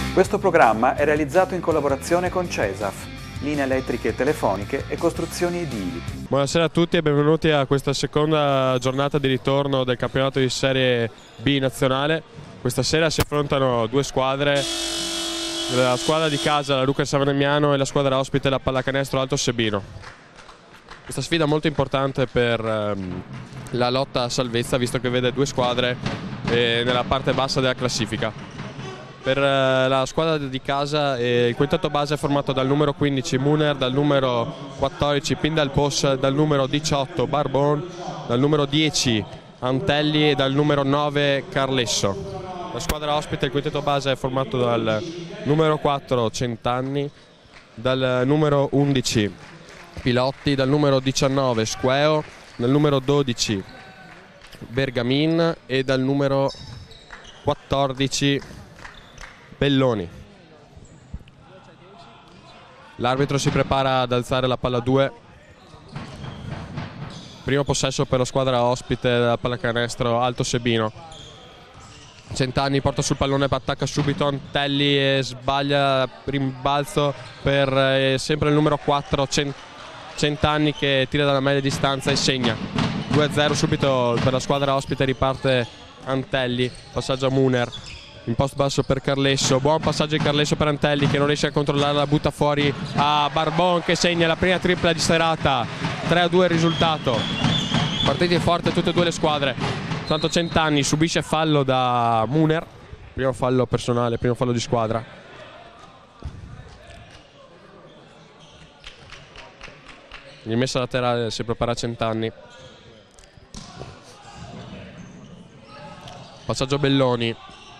Questo programma è realizzato in collaborazione con CESAF, linee elettriche e telefoniche e costruzioni edili. Buonasera a tutti e benvenuti a questa seconda giornata di ritorno del campionato di Serie B nazionale. Questa sera si affrontano due squadre, la squadra di casa, la Luca Savignano, e la squadra ospite, la Pallacanestro Alto Sebino. Questa sfida è molto importante per la lotta a salvezza, visto che vede due squadre nella parte bassa della classifica. Per la squadra di casa il quintetto base è formato dal numero 15 Muner, dal numero 14 Pindalpos, dal numero 18 Barbon, dal numero 10 Antelli e dal numero 9 Carlesso. La squadra ospite, il quintetto base, è formato dal numero 4 Centanni, dal numero 11 Pilotti, dal numero 19 Squeo, dal numero 12 Bergamin e dal numero 14 Belloni. L'arbitro si prepara ad alzare la palla 2. Primo possesso per la squadra ospite della Pallacanestro Alto Sebino. Centanni porta sul pallone, attacca subito Antelli e sbaglia, rimbalzo per sempre il numero 4 Centanni, che tira dalla media distanza e segna 2-0 subito per la squadra ospite. Riparte Antelli, passaggio a Muner, in post basso per Carlesso, buon passaggio di Carlesso per Antelli, che non riesce a controllarla, butta fuori a Barbon, che segna la prima tripla di serata. 3-2 il risultato. Partite forte tutte e due le squadre. Tanto Centanni subisce fallo da Muner, primo fallo personale, primo fallo di squadra. Rimessa laterale, si prepara Centanni. Passaggio Belloni.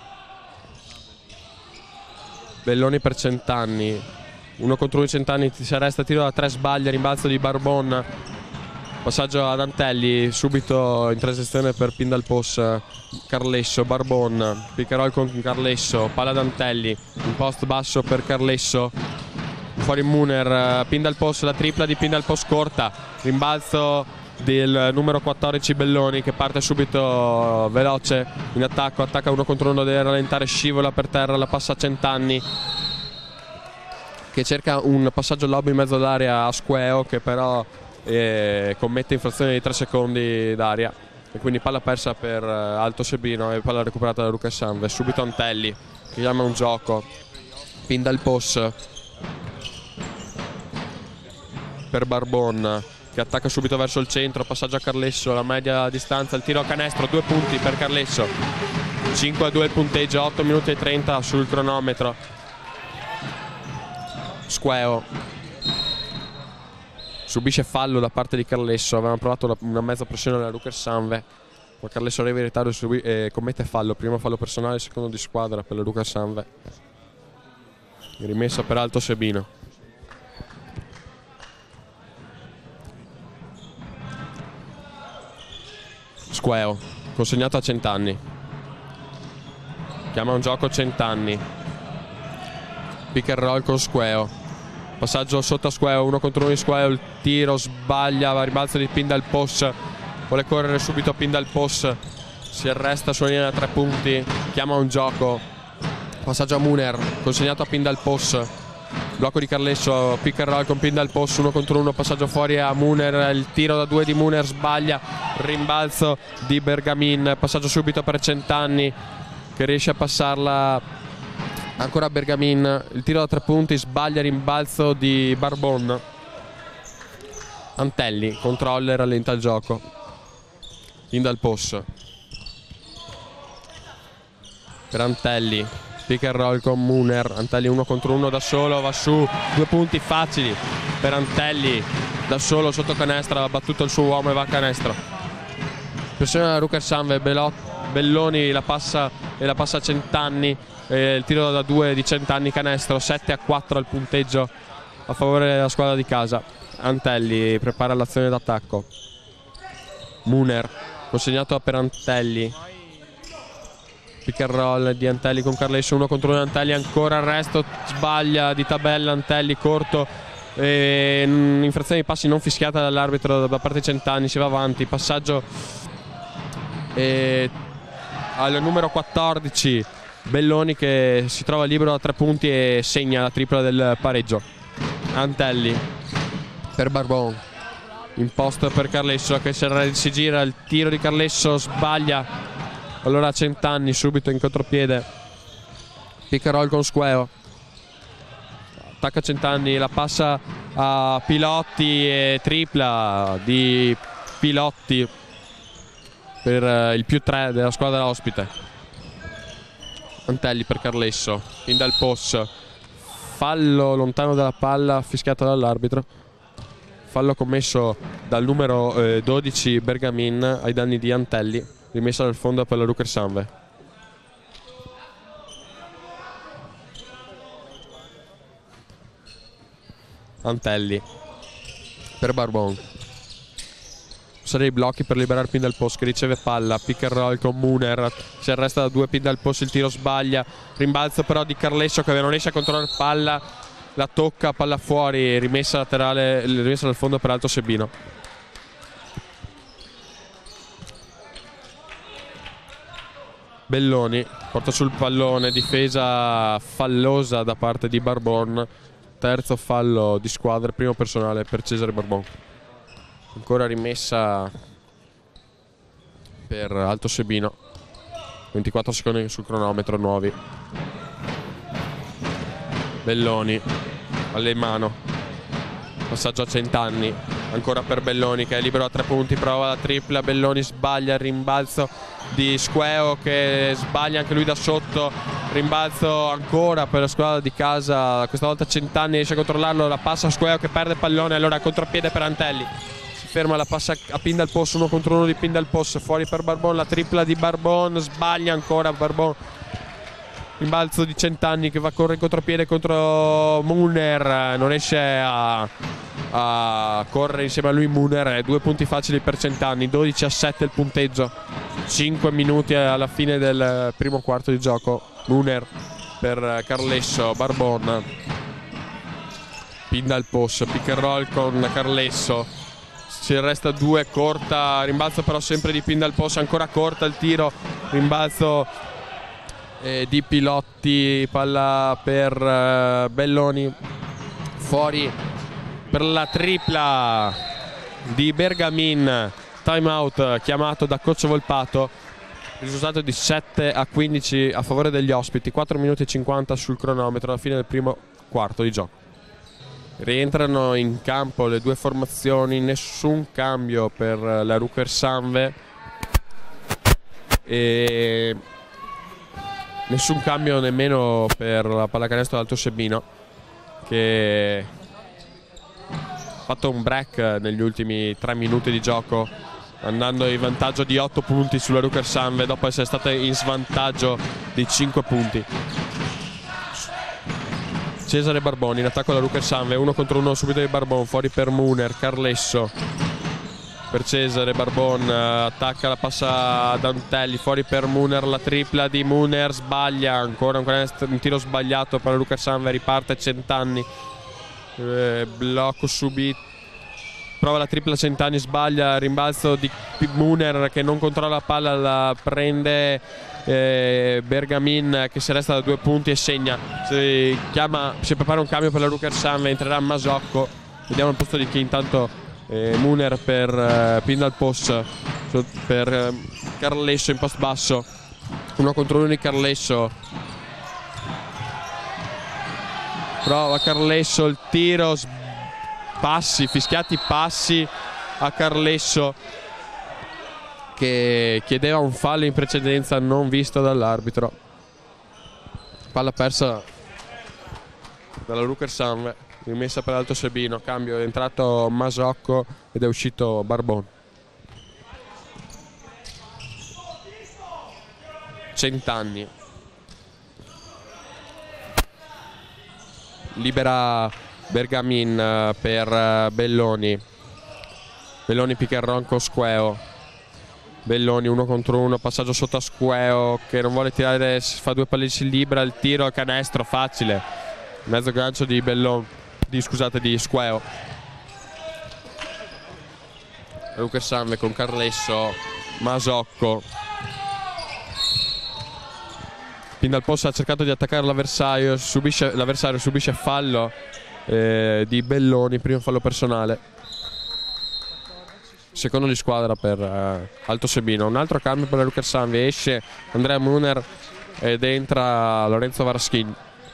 Belloni per Centanni, uno contro uno. Centanni si arresta, tiro da 3, sbaglia, rimbalzo di Barbon, passaggio ad Antelli, subito in transizione per Pindalpos, Carlesso, Barbon, pick and roll con Carlesso, palla ad Antelli, in post basso per Carlesso, fuori Muner, Pindalpos, la tripla di Pindalpos corta, rimbalzo del numero 14 Belloni, che parte subito veloce in attacco, attacca uno contro uno, deve rallentare, scivola per terra, la passa a Centanni, che cerca un passaggio lob in mezzo all'area a Squeo, che però commette infrazione di 3 secondi d'aria, e quindi palla persa per Alto Sebino e palla recuperata da Luca Sanve. Subito Antelli che chiama un gioco, Pindalpos per Barbon, che attacca subito verso il centro, passaggio a Carlesso, la media distanza, il tiro a canestro, 2 punti per Carlesso. 5-2 il punteggio, 8 minuti e 30 sul cronometro. Squeo subisce fallo da parte di Carlesso, avevano provato una mezza pressione della Luca Sanve, ma Carlesso arriva in ritardo e commette fallo, primo fallo personale, secondo di squadra per la Luca Sanve. Rimessa per Alto Sebino. Squeo consegnato a Centanni, chiama un gioco Centanni, pick and roll con Squeo, passaggio sotto a Squeo, uno contro uno di Squeo, il tiro sbaglia, rimbalzo di Pindalpos, vuole correre subito Pindalpos, si arresta sulla linea da 3 punti, chiama un gioco, passaggio a Muner, consegnato a Pindalpos, blocco di Carlesso, pick and roll con Pindalpos, uno contro uno, passaggio fuori a Muner, il tiro da 2 di Muner sbaglia, rimbalzo di Bergamin, passaggio subito per Centanni, che riesce a passarla ancora a Bergamin, il tiro da 3 punti sbaglia, rimbalzo di Barbon. Antelli controlla e rallenta il gioco. Pindalpos per Antelli, pick and roll con Muner, Antelli uno contro uno da solo, va su, 2 punti facili per Antelli, da solo sotto canestro, ha battuto il suo uomo e va a canestro. Pressione da Luca Sanve, Belloni la passa e la passa a Centanni, il tiro da 2 di Centanni, canestro, 7-4 al punteggio a favore della squadra di casa. Antelli prepara l'azione d'attacco, Muner consegnato per Antelli, pick and roll di Antelli con Carlesso, uno contro uno, Antelli ancora arresto, sbaglia di tabella Antelli, corto, infrazione di passi non fischiata dall'arbitro da parte di Centanni, si va avanti, passaggio al numero 14 Belloni che si trova libero da 3 punti e segna la tripla del pareggio. Antelli per Barbon, in post per Carlesso che si gira, il tiro di Carlesso sbaglia, allora Centanni subito in contropiede, pick and roll con Squeo, attacca Centanni, la passa a Pilotti e tripla di Pilotti per il +3 della squadra ospite. Antelli per Carlesso, in dal post, fallo lontano dalla palla fischiato dall'arbitro, fallo commesso dal numero 12 Bergamin ai danni di Antelli, rimessa dal fondo per la Rucker Sanve. Antelli per Barbon, i blocchi per liberare pin dal post che riceve palla, pick and roll con Muner, si arresta da 2 pin dal post, il tiro sbaglia, rimbalzo però di Carlesso che non riesce a controllare palla, la tocca, palla fuori, rimessa laterale, rimessa dal fondo per Alto Sebino. Belloni porta sul pallone, difesa fallosa da parte di Barbon, terzo fallo di squadra, primo personale per Cesare Barbon. Ancora rimessa per Alto Sebino, 24 secondi sul cronometro nuovi. Belloni alle mano, passaggio a Centanni, ancora per Belloni che è libero a 3 punti, prova la tripla, Belloni sbaglia il rimbalzo di Squeo che sbaglia anche lui da sotto, rimbalzo ancora per la squadra di casa, questa volta Centanni riesce a controllarlo, la passa a Squeo che perde il pallone, allora contropiede per Antelli, ferma, la passa a pin dal post, 1 contro 1 di pin dal post, fuori per Barbon, la tripla di Barbon, sbaglia ancora Barbon, rimbalzo di Centanni che va a correre in contropiede contro Muner, non riesce a correre insieme a lui Muner, 2 punti facili per Centanni, 12-7 il punteggio, 5 minuti alla fine del primo quarto di gioco. Muner per Carlesso, Barbon, pin dal post, pick and roll con Carlesso, si resta 2, corta, rimbalzo però sempre di pin dal post, ancora corta il tiro, rimbalzo di Pilotti, palla per Belloni, fuori per la tripla di Bergamin, time out chiamato da coach Volpato, risultato di 7-15 a favore degli ospiti, 4 minuti e 50 sul cronometro alla fine del primo quarto di gioco. Rientrano in campo le 2 formazioni, nessun cambio per la Rucker Sanve e nessun cambio nemmeno per la pallacanestro d'Alto Sebino che ha fatto un break negli ultimi 3 minuti di gioco, andando in vantaggio di 8 punti sulla Rucker Sanve dopo essere stata in svantaggio di 5 punti. Cesare Barboni in attacco alla Rucker Sanve, 1 contro 1 subito di Barbon, fuori per Muner, Carlesso per Cesare, Barbon attacca, la passa ad Antelli, fuori per Muner, la tripla di Muner, sbaglia ancora un tiro sbagliato per la Rucker Sanve, riparte Centanni, blocco subito, prova la tripla Centanni, sbaglia, rimbalzo di Muner che non controlla la palla, la prende Bergamin che si resta da 2 punti e segna. Si prepara un cambio per la Rucker Sanve, entrerà Masocco, vediamo il posto di chi intanto Muner per pin dal post per Carlesso in post basso, 1 contro 1 di Carlesso, prova Carlesso il tiro, passi, fischiati passi a Carlesso che chiedeva un fallo in precedenza non visto dall'arbitro, palla persa dalla Rucker Sanve, rimessa per Alto Sebino, cambio, è entrato Masocco ed è uscito Barbon. Centanni libera Bergamin per Belloni, Belloni pick and roll con Squeo, Belloni 1 contro 1, passaggio sotto a Squeo che non vuole tirare, fa 2 palline, si libera, il tiro a canestro facile, mezzo gancio di di Squeo. Luca Sanve con Carlesso, Masocco, Pindalpost ha cercato di attaccare l'avversario, subisce fallo di Belloni, primo fallo personale. Secondo di squadra per Alto Sebino. Un altro cambio per la Lukersanve, esce Andrea Muner ed entra Lorenzo Varaschin.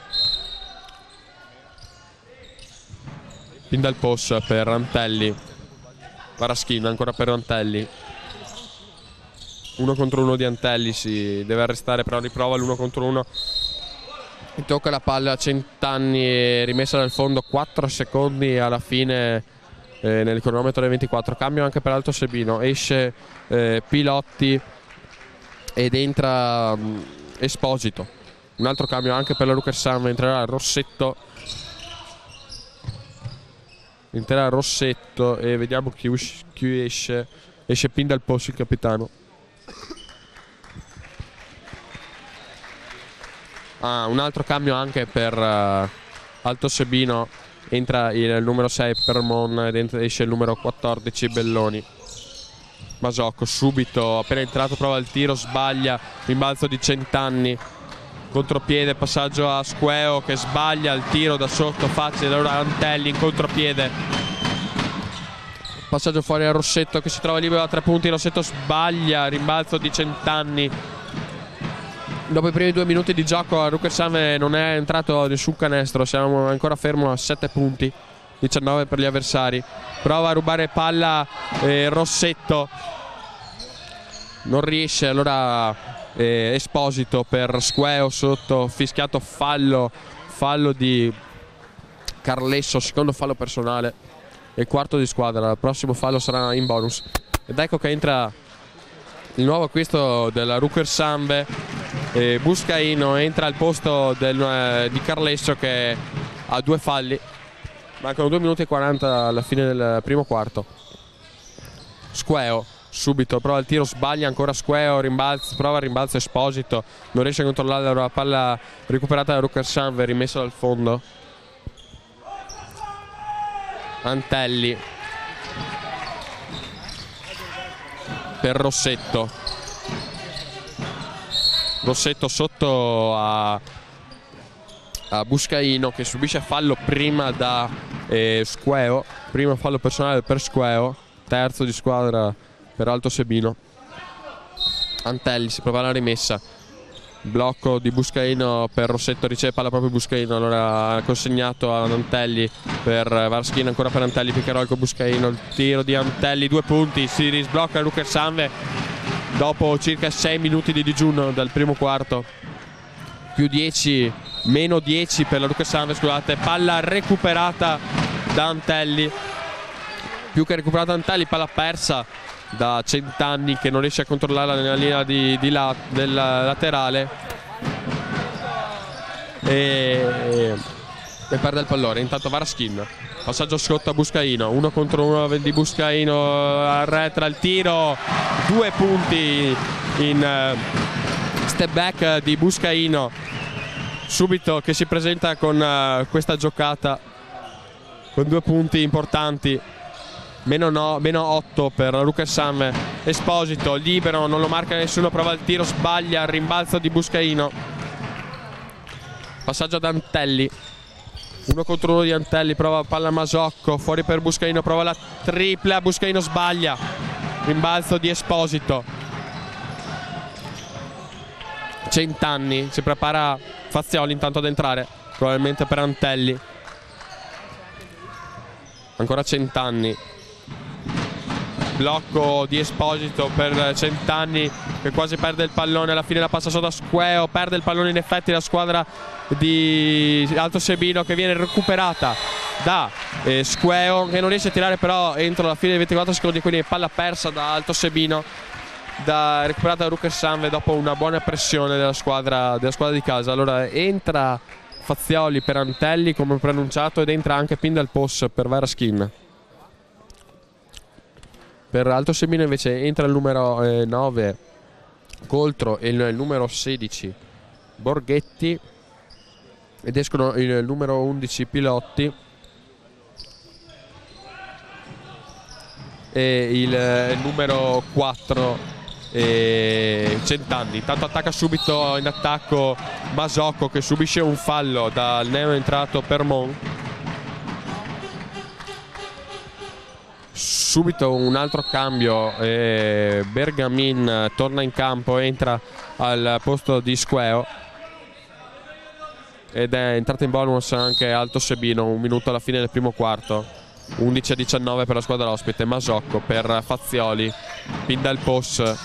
Pindalpost per Antelli, Varaschin ancora per Antelli. 1 contro 1 di Antelli, si deve arrestare però riprova l'1 contro 1. Tocca la palla a Centanni, rimessa dal fondo, 4 secondi alla fine nel cronometro dei 24. Cambio anche per Alto Sebino, esce Pilotti ed entra Esposito. Un altro cambio anche per la Lukersanve, entrerà Rossetto. E vediamo chi esce. Esce Pindalpost, il capitano. Un altro cambio anche per Alto Sebino, entra il numero 6 Permon ed esce il numero 14 Belloni. Masocco subito, appena entrato prova il tiro, sbaglia, rimbalzo di Centanni, contropiede, passaggio a Squeo che sbaglia il tiro da sotto, facile, allora Antelli in contropiede, passaggio fuori a Rossetto che si trova libero a 3 punti, Rossetto sbaglia, rimbalzo di Centanni. Dopo i primi 2 minuti di gioco a Lukersanve non è entrato nessun canestro, siamo ancora fermo a 7 punti, 19 per gli avversari. Prova a rubare palla Rossetto, non riesce, allora Esposito per Squeo sotto, fischiato fallo di Carlesso, secondo fallo personale e quarto di squadra. Il prossimo fallo sarà in bonus. Ed ecco che entra il nuovo acquisto della Lukersanve. Buscaino entra al posto di Carlesso che ha 2 falli. Mancano 2 minuti e 40 alla fine del primo quarto. Squeo subito prova il tiro, sbaglia ancora Squeo, prova il rimbalzo Esposito, non riesce a controllare la palla recuperata da Lukersanve, rimessa dal fondo. Antelli per Rossetto sotto a Buscaino che subisce fallo prima da Squeo, primo fallo personale per Squeo, terzo di squadra per Alto Sebino. Antelli si prova la rimessa, blocco di Buscaino per Rossetto, riceve palla proprio Buscaino, allora consegnato ad Antelli per Varaschin, ancora per Antelli, pick and roll con Buscaino, il tiro di Antelli, 2 punti, si risblocca Lukersanve dopo circa 6 minuti di digiuno dal primo quarto. Meno 10 per la Lukersanve, scusate. Palla recuperata da Antelli, più che recuperata Antelli, palla persa da Centanni che non riesce a controllarla nella linea del laterale e perde il pallone. Intanto Varaschin, passaggio sotto a Buscaino, 1 contro 1 di Buscaino, arretra il tiro, 2 punti in step back di Buscaino, subito che si presenta con questa giocata con 2 punti importanti. Meno 8 per la Lukersanve. Esposito libero, non lo marca nessuno, prova il tiro, sbaglia, rimbalzo di Buscaino, passaggio ad Antelli, 1 contro 1 di Antelli, prova palla Masocco, fuori per Buscaino, prova la tripla, Buscaino sbaglia, rimbalzo di Esposito. Centanni, si prepara Fazioli intanto ad entrare, probabilmente per Antelli, ancora Centanni, blocco di Esposito per Centanni che quasi perde il pallone, alla fine la passa sotto a Squeo, perde il pallone in effetti la squadra di Alto Sebino, che viene recuperata da Squeo che non riesce a tirare però entro la fine dei 24 secondi, quindi palla persa da Alto Sebino, recuperata da Lukersanve dopo una buona pressione della squadra di casa. Allora entra Fazioli per Antelli come preannunciato ed entra anche Pindalpost per Varaschin. Per Alto Sebino invece entra il numero 9 Coltro e il numero 16 Borghetti ed escono il numero 11 Pilotti e il numero 4 Centanni. Intanto attacca subito in attacco Masocco, che subisce un fallo dal neoentrato Permon. Subito un altro cambio, Bergamin torna in campo, entra al posto di Squeo, ed è entrato in bonus anche Alto Sebino, un minuto alla fine del primo quarto. 11-19 per la squadra ospite. Masocco per Fazioli, pinda il post,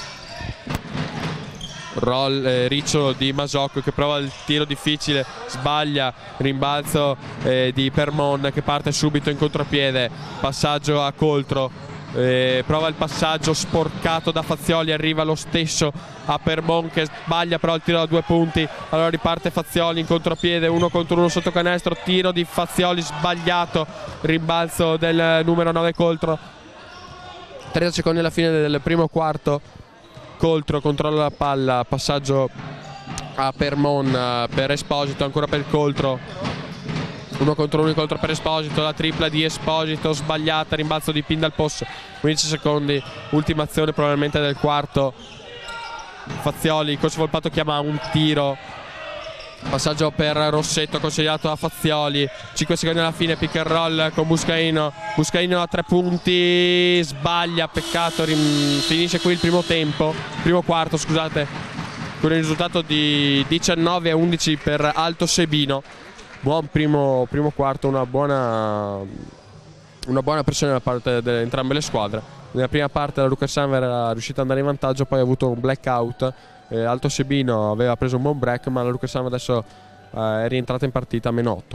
ricciolo di Masocco che prova il tiro difficile, sbaglia, rimbalzo di Permon che parte subito in contropiede, passaggio a Coltro, prova il passaggio sporcato da Fazioli, arriva lo stesso a Permon che sbaglia però il tiro da 2 punti. Allora riparte Fazioli in contropiede, 1 contro 1 sotto canestro, tiro di Fazioli sbagliato, rimbalzo del numero 9 Coltro. 30 secondi alla fine del primo quarto. Coltro controlla la palla, passaggio a Permon per Esposito, ancora per Coltro, 1 contro 1 Coltro per Esposito, la tripla di Esposito sbagliata, rimbalzo di Pinda al post. 15 secondi, ultima azione probabilmente del quarto. Fazioli, coach Volpato chiama un tiro, passaggio per Rossetto consegnato a Fazioli. 5 secondi alla fine, pick and roll con Buscaino a 3 punti, sbaglia, peccato, finisce qui il primo quarto scusate, con il risultato di 19-11 per Alto Sebino. Buon primo quarto, una buona pressione da parte di entrambe le squadre. Nella prima parte la Luca Sanver era riuscita ad andare in vantaggio, poi ha avuto un blackout. Alto Sebino aveva preso un buon break, ma la Luca Sanver adesso è rientrata in partita a -8.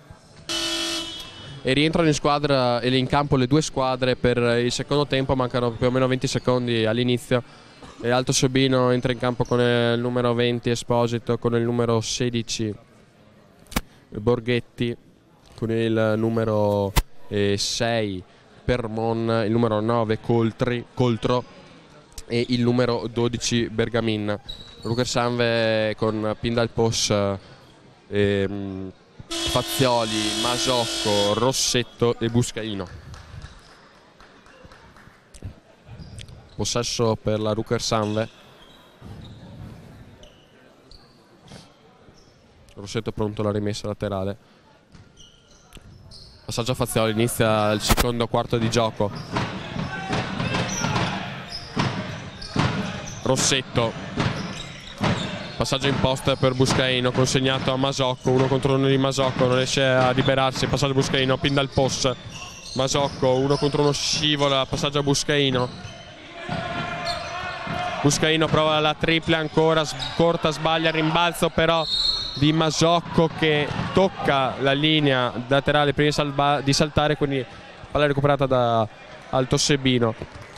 E rientrano in squadra e in campo le due squadre per il secondo tempo, mancano più o meno 20 secondi all'inizio. E Alto Sebino entra in campo con il numero 20 Esposito, con il numero 16 Borghetti, con il numero 6 Permon, il numero 9 Coltro e il numero 12 Bergamin. Luca Sanve con Pinda al post, Fazioli, Masocco, Rossetto e Buscaino. Possesso per la Rucker Sanve. Rossetto è pronto alla rimessa laterale. Passaggio a Fazioli, inizia il secondo quarto di gioco. Rossetto, passaggio in post per Buscaino, consegnato a Masocco, 1 contro 1 di Masocco, non riesce a liberarsi, passaggio a Buscaino, pinda il post, Masocco, 1 contro 1 scivola, passaggio a Buscaino. Buscaino prova la tripla ancora, corta, sbaglia, rimbalzo però di Masocco che tocca la linea laterale prima di saltare, quindi palla recuperata da Alto Sebino.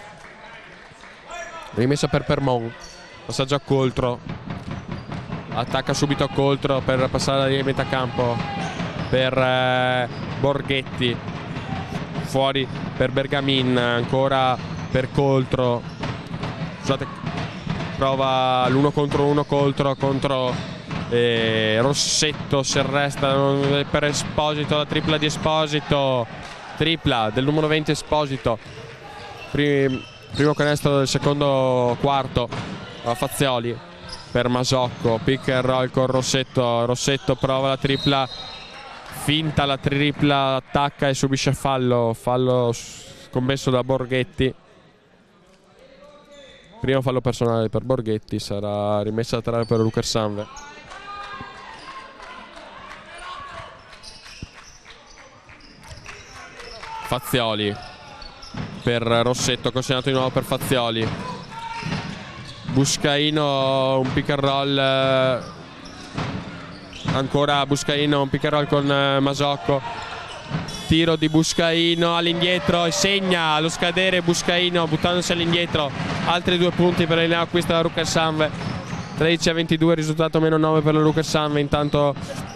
Rimessa per Permon, passaggio a Coltro, attacca subito a Coltro per passare la linea di metà campo per Borghetti, fuori per Bergamin, ancora per Coltro, scusate, prova l'1 contro 1 Coltro contro Rossetto, si arresta per Esposito, la tripla di Esposito, tripla del numero 20 Esposito, primo canestro del secondo quarto a Fazioli per Masocco, pick and roll con Rossetto, Rossetto prova la tripla, finta la tripla, attacca e subisce fallo scommesso da Borghetti. Primo fallo personale per Borghetti, sarà rimessa laterale per Luca Sanve. Fazioli per Rossetto, consegnato di nuovo per Fazioli. Buscaino, un pick and roll, ancora Buscaino, un pick and roll con Masocco, tiro di Buscaino all'indietro e segna allo scadere Buscaino buttandosi all'indietro, altri 2 punti per il neoacquisto della Rucker Sanve. 13-22, risultato -9 per la Rucker Sanve. Intanto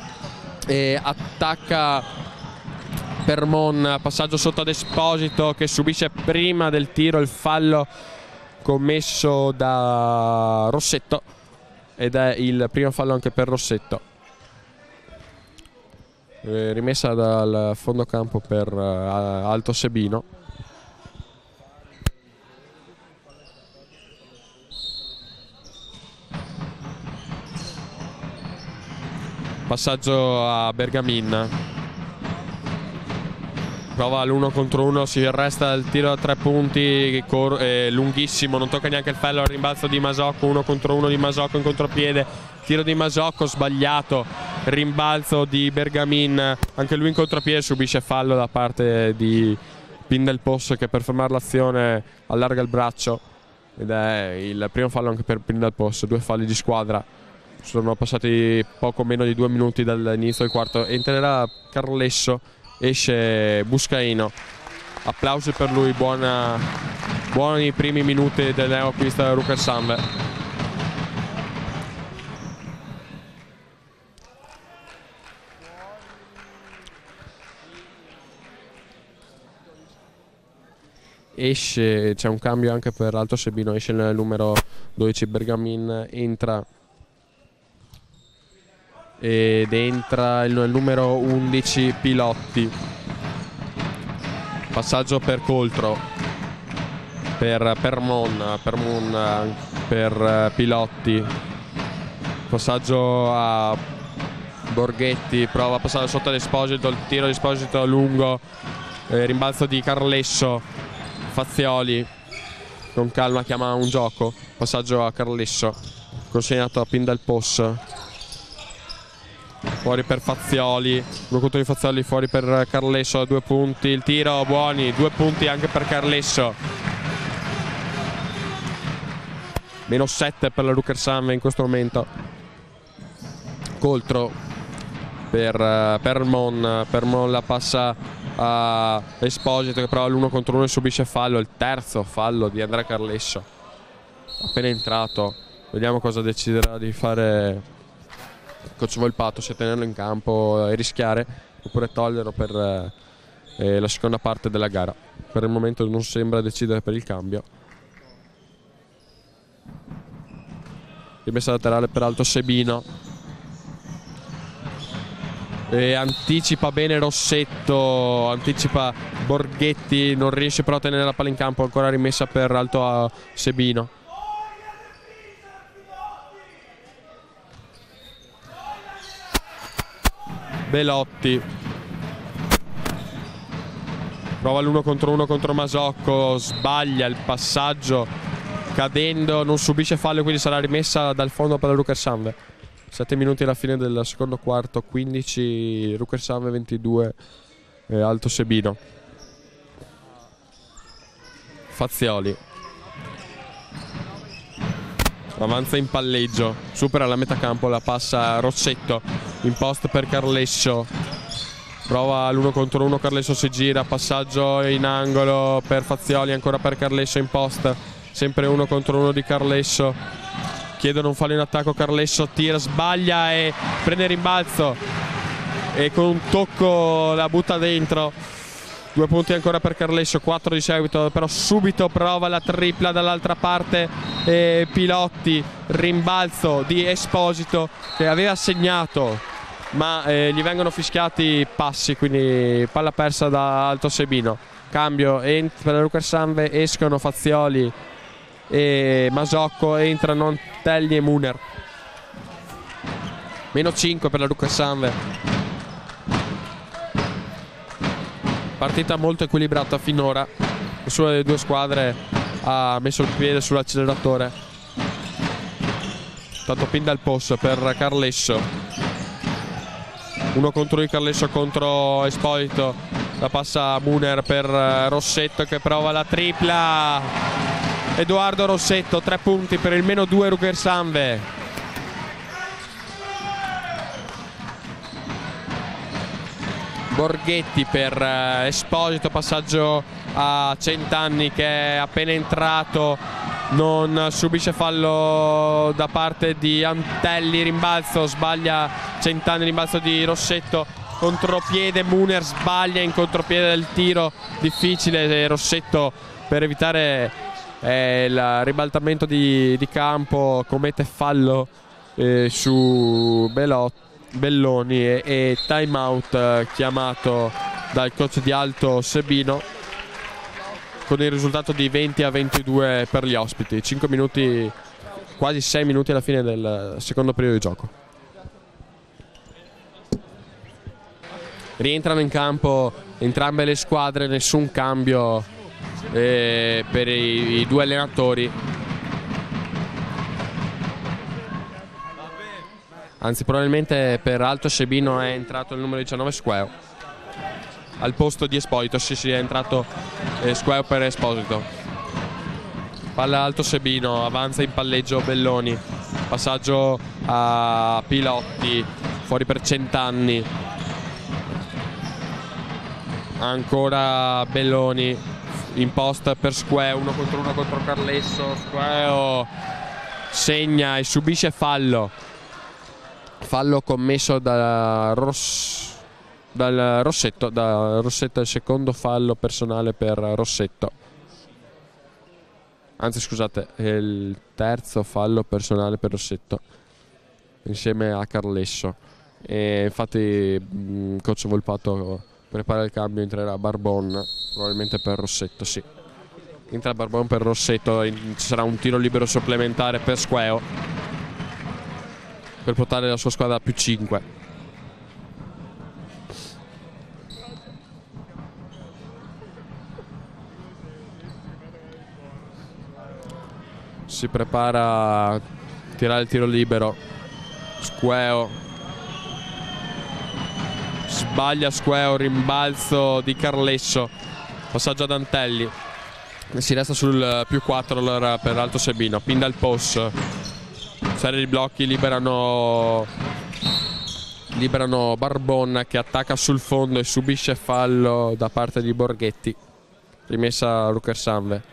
attacca Permon, passaggio sotto ad Esposito che subisce prima del tiro il fallo commesso da Rossetto, ed è il primo fallo anche per Rossetto. Rimessa dal fondo campo per Alto Sebino. Passaggio a Bergamin. Prova l'1 contro 1, si arresta il tiro a 3 punti, lunghissimo, non tocca neanche il fallo al rimbalzo di Masocco, 1 contro 1 di Masocco in contropiede, tiro di Masocco sbagliato, rimbalzo di Bergamin, anche lui in contropiede, subisce fallo da parte di Pindelpos che per fermare l'azione allarga il braccio ed è il primo fallo anche per Pindelpos, 2 falli di squadra. Sono passati poco meno di 2 minuti dall'inizio del quarto, entrerà Carlesso. Esce Buscaino, applausi per lui, buoni i primi minuti del neoacquista Rucker Sanve. Esce, c'è un cambio anche per Alto Sebino, esce il numero 12 Bergamin, entra ed entra il numero 11 Pilotti. Passaggio per Coltro, per Mon, per Pilotti. Passaggio a Borghetti, prova a passare sotto l'Esposito, il tiro di Esposito lungo, rimbalzo di Carlesso, Fazioli con calma chiama un gioco, passaggio a Carlesso, consegnato a Pindelpos. Fuori per Fazioli, 1 contro di Fazioli, fuori per Carlesso, 2 punti, il tiro buoni, 2 punti anche per Carlesso. -7 per la Rucker Sanve in questo momento. Coltro per Mon la passa a Esposito che prova l'1 contro 1 e subisce fallo, il terzo fallo di Andrea Carlesso. Appena entrato, vediamo cosa deciderà di fare coach Volpato, se tenerlo in campo e rischiare oppure toglierlo per la seconda parte della gara. Per il momento non sembra decidere per il cambio. Rimessa laterale per Alto Sebino e anticipa bene Rossetto, anticipa Borghetti, non riesce però a tenere la palla in campo, ancora rimessa per Alto Sebino. Belotti prova l'1 contro 1 contro Masocco, sbaglia il passaggio cadendo, non subisce fallo, quindi sarà rimessa dal fondo per la Rucker Sanve. 7 minuti alla fine del secondo quarto, 15 Rucker Sanve, 22 Alto Sebino. Fazioli avanza in palleggio, supera la metà campo, la passa Rossetto in post per Carlesso, prova l'1 contro 1, Carlesso si gira, passaggio in angolo per Fazioli, ancora per Carlesso in post, sempre 1 contro 1 di Carlesso, chiedono un fallo in attacco, Carlesso tira, sbaglia e prende rimbalzo e con un tocco la butta dentro. 2 punti ancora per Carlesso, 4 di seguito, però subito prova la tripla dall'altra parte Pilotti, rimbalzo di Esposito che aveva segnato ma gli vengono fischiati passi, quindi palla persa da Alto Sebino. Cambio per la Rucker Sanve, escono Fazioli e Masocco, entrano Antelli e Muner. -5 per la Rucker Sanve. Partita molto equilibrata finora, nessuna delle due squadre ha messo il piede sull'acceleratore. Tanto Pindelpos per Carlesso, 1 contro di Carlesso contro Esposito, la passa Muner per Rossetto che prova la tripla. Edoardo Rossetto, 3 punti per il -2 Rucker Sanve. Borghetti per Esposito, passaggio a Centanni che è appena entrato, non subisce fallo da parte di Antelli, rimbalzo, sbaglia Centanni, rimbalzo di Rossetto, contropiede Muner, sbaglia in contropiede del tiro, difficile Rossetto per evitare il ribaltamento di campo, commette fallo su Belloni e time out chiamato dal coach di Alto Sebino con il risultato di 20-22 per gli ospiti. 5 minuti, quasi 6 minuti alla fine del secondo periodo di gioco. rientrano in campo entrambe le squadre, nessun cambio per i due allenatori, anzi probabilmente per Alto Sebino è entrato il numero 19 Squeo al posto di Esposito. Sì, è entrato Squeo per Esposito. Palla Alto Sebino, avanza in palleggio Belloni, passaggio a Pilotti, fuori per Centanni, ancora Belloni, in post per Squeo, 1 contro 1 contro Carlesso. Squeo segna e subisce fallo commesso dal Rossetto, il secondo fallo personale per Rossetto, anzi scusate, è il terzo fallo personale per Rossetto insieme a Carlesso. E infatti coach Volpato prepara il cambio, entrerà Barbon probabilmente per Rossetto. Sì, entra Barbon per Rossetto, ci sarà un tiro libero supplementare per Squeo per portare la sua squadra a più 5. Si prepara a tirare il tiro libero. Squeo sbaglia, Squeo, rimbalzo di Carlesso, passaggio ad Antelli, si resta sul più 4 allora per Alto Sebino. Pin dal post, serie di blocchi, liberano Barbon che attacca sul fondo e subisce fallo da parte di Borghetti, rimessa Rucchersanve.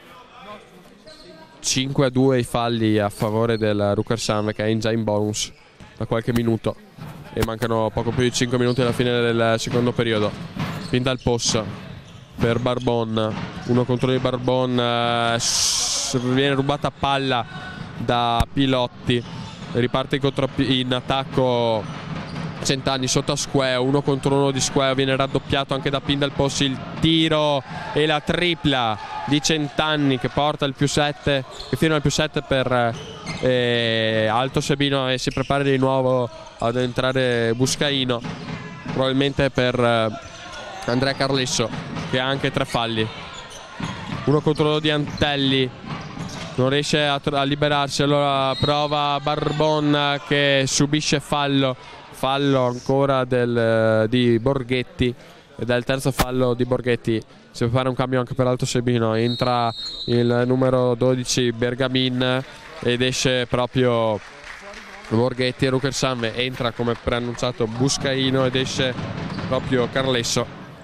5-2 i falli a favore del Rucchersanve, che è già in bonus da qualche minuto e mancano poco più di 5 minuti alla fine del secondo periodo. Pin dal post per Barbon, 1 contro 1 di Barbon, viene rubata palla da Pilotti, riparte in attacco Centanni sotto a Squeo, 1 contro 1 di Squeo, viene raddoppiato anche da Pin dal post, il tiro e la tripla di Centanni che porta il più 7, che fino al più 7 per Alto Sebino, e si prepara di nuovo ad entrare Buscaino, probabilmente per Andrea Carlesso, che ha anche 3 falli. 1 contro 1 di Antelli, non riesce a liberarsi, allora prova Barbon che subisce fallo ancora di Borghetti, ed è il terzo fallo di Borghetti. Si prepara un cambio anche per Alto Sebino, entra il numero 12 Bergamin ed esce proprio Borghetti, e Rucchersanve entra come preannunciato Buscaino ed esce proprio Carlesso.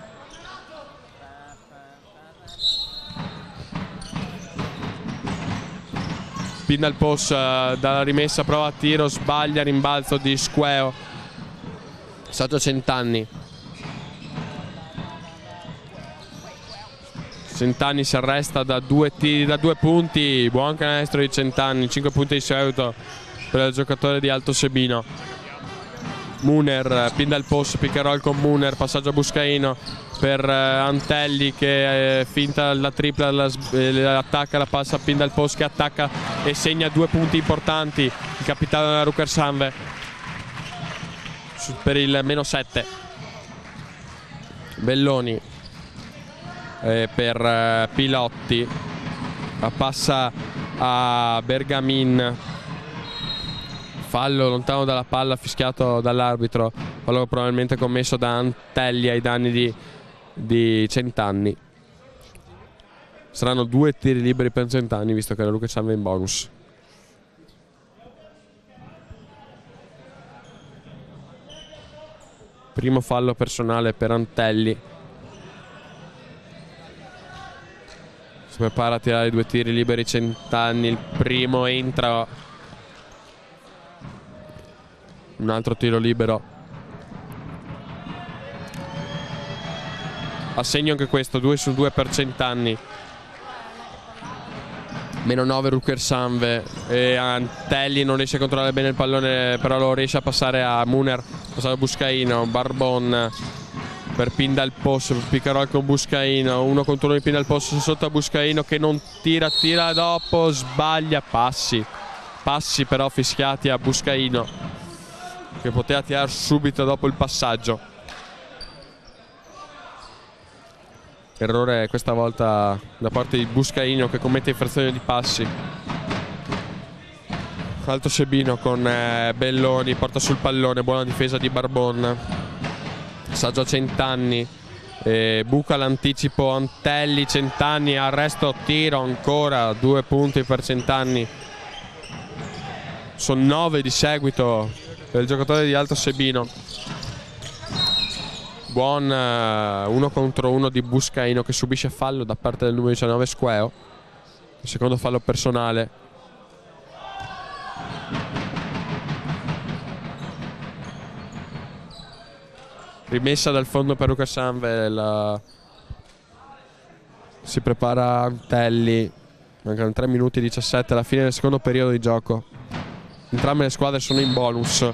Pin dal post, dalla rimessa, prova a tiro, sbaglia, rimbalzo di Squeo, passaggio a Centanni. Centanni si arresta da 2 tiri da 2 punti, buon canestro di Centanni, 5 punti di seguito per il giocatore di Alto Sebino. Muner, pin dal post, pick and roll con Muner, passaggio a Buscaino per Antelli che finta la tripla, attacca, la passa, pin dal post che attacca e segna 2 punti importanti il capitano della Rucchersanve per il -7. Belloni per Pilotti, passa a Bergamin, fallo lontano dalla palla fischiato dall'arbitro, fallo probabilmente commesso da Antelli ai danni di Centanni. Saranno 2 tiri liberi per Centanni, visto che la Rucchersanve è in bonus. Primo fallo personale per Antelli. Si prepara a tirare 2 tiri liberi Centanni, il primo entra, un altro tiro libero, a segno anche questo, 2 su 2 per Centanni. -9 Rucchersanve, e Antelli non riesce a controllare bene il pallone, però lo riesce a passare a Muner, passare a Buscaino. Barbon per pin dal post, pick and roll con Buscaino, 1 contro 1 di pin dal post sotto a Buscaino che non tira dopo, sbaglia, passi però fischiati a Buscaino che poteva tirare subito dopo il passaggio. Errore questa volta da parte di Buscaino, che commette infrazione di passi. Alto Sebino con Belloni, porta sul pallone, buona difesa di Barbon. Passaggio a Centanni, buca l'anticipo Antelli, Centanni, arresto, tiro, ancora 2 punti per Centanni. Sono 9 di seguito per il giocatore di Alto Sebino. Buon 1 contro 1 di Buscaino, che subisce fallo da parte del numero 19 Squeo. Il secondo fallo personale. Rimessa dal fondo per Luca Sanve, si prepara Antelli, mancano 3 minuti e 17 alla fine del secondo periodo di gioco. Entrambe le squadre sono in bonus.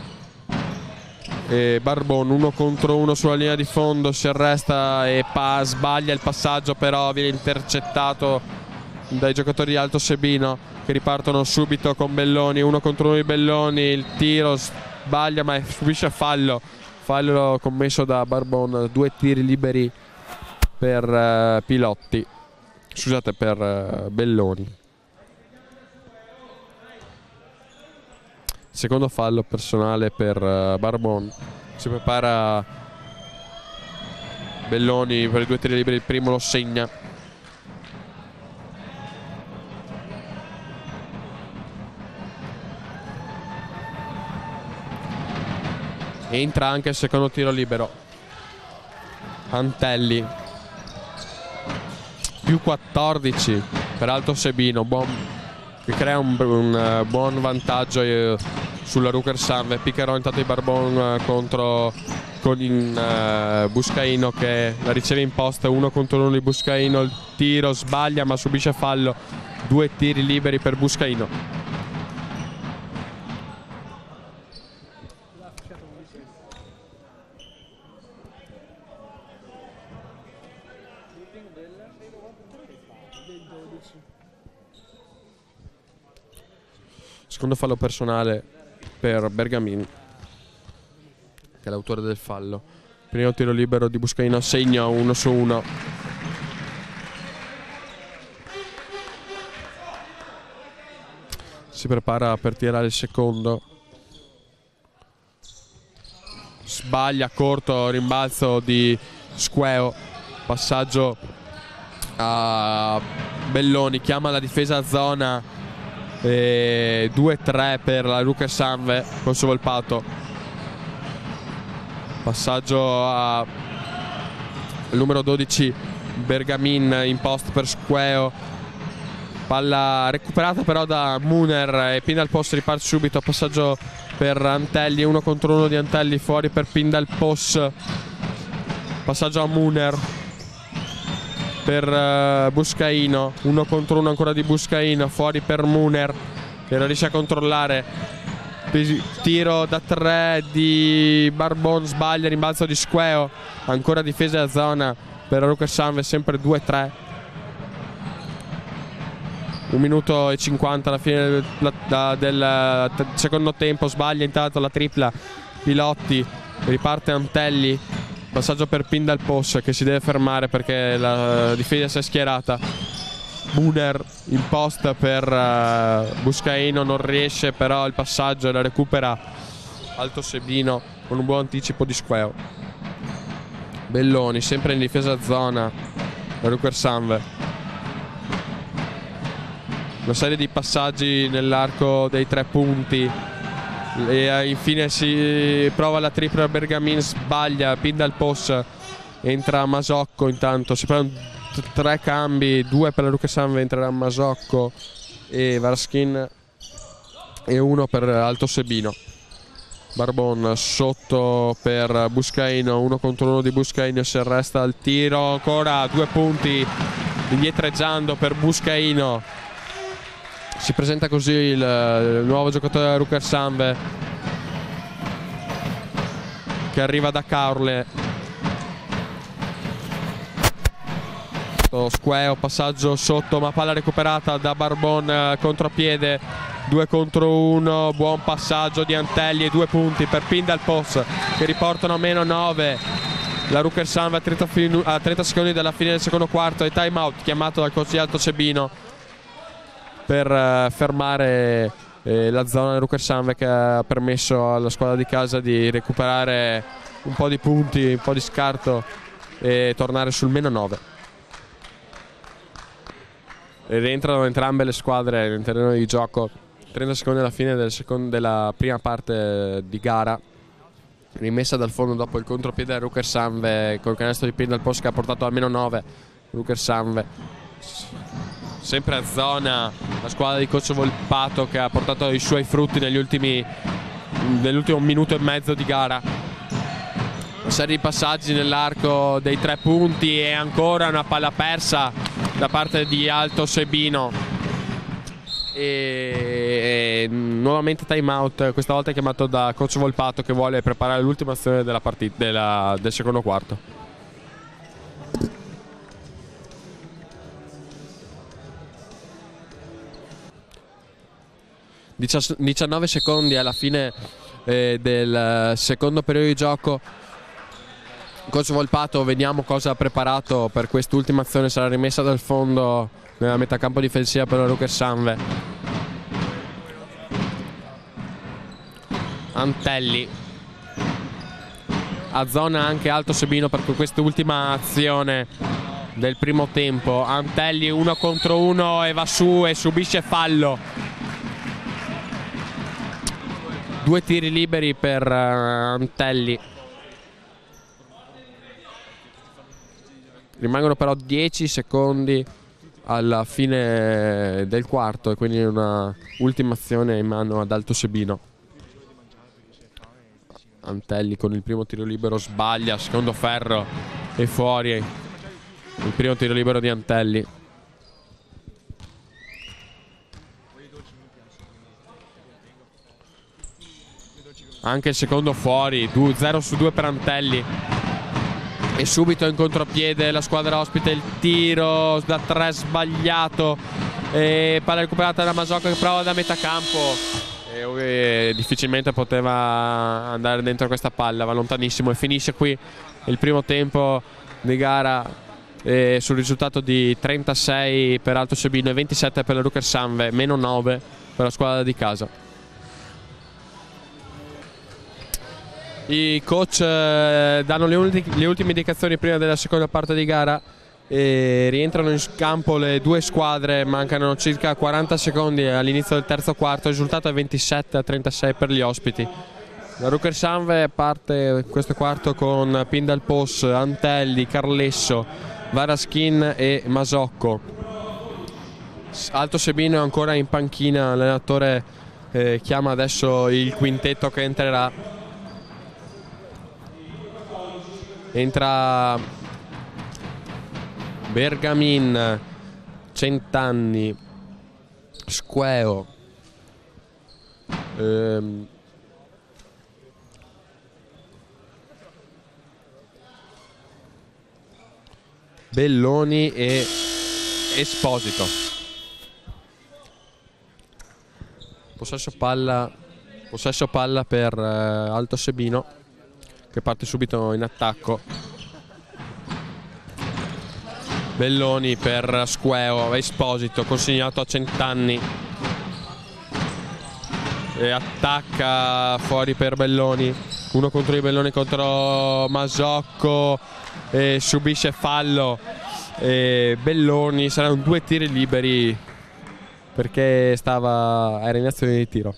E Barbon 1 contro 1 sulla linea di fondo, si arresta e sbaglia il passaggio, però viene intercettato dai giocatori di Alto Sebino, che ripartono subito con Belloni. 1 contro 1 di Belloni, il tiro sbaglia ma subisce fallo commesso da Barbon. 2 tiri liberi per Pilotti, scusate, per Belloni. Secondo fallo personale per Barbon. Si prepara Belloni per i 2 tiri liberi, il primo lo segna. Entra anche il secondo tiro libero. Antelli, più 14 per Alto Sebino, che crea un buon vantaggio sulla Rucker Sanve. Piccherò intanto di Barbon con Buscaino, che la riceve in post. 1 contro 1 di Buscaino, il tiro sbaglia ma subisce fallo. 2 tiri liberi per Buscaino. Secondo fallo personale per Bergamin, che è l'autore del fallo. Primo tiro libero di Buscaino, segna 1 su 1. Si prepara per tirare il secondo. Sbaglia, corto, rimbalzo di Squeo. Passaggio a Belloni, chiama la difesa a zona. 2-3 per la Luca Sanve col suo volpato. Passaggio al numero 12 Bergamin in post per Squeo. Palla recuperata però da Muner e Pindal Post riparte subito. Passaggio per Antelli, 1 contro 1 di Antelli, fuori per Pindal Post. Passaggio a Muner per Buscaino, 1 contro 1 ancora di Buscaino, fuori per Muner, che non riesce a controllare. Tiro da 3 di Barbon, sbaglia, rimbalzo di Squeo, ancora difesa a zona per Luca Sanve, sempre 2-3. 1 minuto e 50 alla fine del secondo tempo. Sbaglia intanto la tripla Pilotti, riparte Antelli. Passaggio per Pindal Post, che si deve fermare perché la difesa si è schierata. Muner in post per Buscaino, non riesce però il passaggio e la recupera Alto Sebino con un buon anticipo di Squeo. Belloni sempre in difesa a zona per Rucker Sanve. Una serie di passaggi nell'arco dei 3 punti e infine si prova la tripla Bergamin, sbaglia, Pindal Post, entra Masocco. Intanto si prendono 3 cambi, 2 per la Rucker Sanve, entrerà Masocco e Varskin e 1 per Alto Sebino. Barbon sotto per Buscaino, 1 contro 1 di Buscaino, si arresta al tiro, ancora 2 punti indietreggiando per Buscaino. Si presenta così il nuovo giocatore della Rucker Sanve, che arriva da Caorle. Squeo, passaggio sotto ma palla recuperata da Barbon, contropiede, 2 contro 1, buon passaggio di Antelli e 2 punti per Pindal Post, che riportano a meno 9 la Ruckers-Hanve a 30 secondi dalla fine del secondo quarto, e time out chiamato dal coach di Alto Sebino per fermare la zona del Ruckers-Hanve, che ha permesso alla squadra di casa di recuperare un po' di punti, un po' di scarto e tornare sul -9. E rientrano entrambe le squadre nel terreno di gioco 30 secondi alla fine della prima parte di gara, rimessa dal fondo dopo il contropiede del Ruckers-Hanve col canestro di Pindal Post che ha portato al -9. Ruckers-Hanve sempre a zona, la squadra di coach Volpato che ha portato i suoi frutti nell'ultimo minuto e mezzo di gara. Una serie di passaggi nell'arco dei 3 punti e ancora una palla persa da parte di Alto Sebino e nuovamente time out, questa volta chiamato da coach Volpato che vuole preparare l'ultima azione della partita del secondo quarto. 19 secondi alla fine del secondo periodo di gioco. Coach Volpato, vediamo cosa ha preparato per quest'ultima azione. Sarà rimessa dal fondo nella metà campo difensiva per la Ruckers-Hanve. Antelli a zona anche Alto Sebino per quest'ultima azione del primo tempo. Antelli 1 contro 1 e va su e subisce fallo. 2 tiri liberi per Antelli. Rimangono però 10 secondi alla fine del quarto e quindi una ultima azione in mano ad Alto Sebino. Antelli con il primo tiro libero sbaglia, secondo ferro e fuori il primo tiro libero di Antelli. Anche il secondo fuori, 0 su 2 per Antelli. E subito in contropiede la squadra ospite, il tiro da 3 sbagliato e palla recuperata da Masocco che prova da metà campo e difficilmente poteva andare dentro questa palla, va lontanissimo e finisce qui il primo tempo di gara sul risultato di 36 per Alto Sebino e 27 per la Ruckers-Hanve, -9 per la squadra di casa. I coach danno le ultime indicazioni prima della seconda parte di gara e rientrano in campo le due squadre. Mancano circa 40 secondi all'inizio del terzo quarto. Il risultato è 27-36 per gli ospiti. La Ruckers-Hanve parte questo quarto con Pindal Post, Antelli, Carlesso, Varaschin e Masocco. Alto Sebino è ancora in panchina. L'allenatore chiama adesso il quintetto che entrerà. Entra Bergamin, Centanni, Squeo, Belloni e Esposito. Possesso palla per Alto Sebino, che parte subito in attacco. Belloni per Squeo, Esposito consegnato a Centanni e attacca fuori per Belloni, 1 contro i Belloni contro Masocco e subisce fallo e Belloni. Saranno 2 tiri liberi perché era in azione di tiro.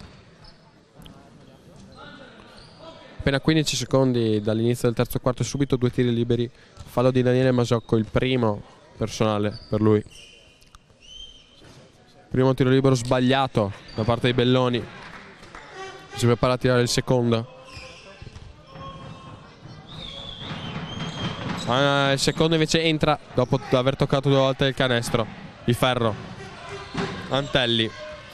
Appena 15 secondi dall'inizio del terzo quarto, subito 2 tiri liberi. Fallo di Daniele Masocco, il primo personale per lui. Primo tiro libero sbagliato da parte di Belloni. Si prepara a tirare il secondo. Il secondo invece entra dopo aver toccato 2 volte il canestro. Il ferro. Antelli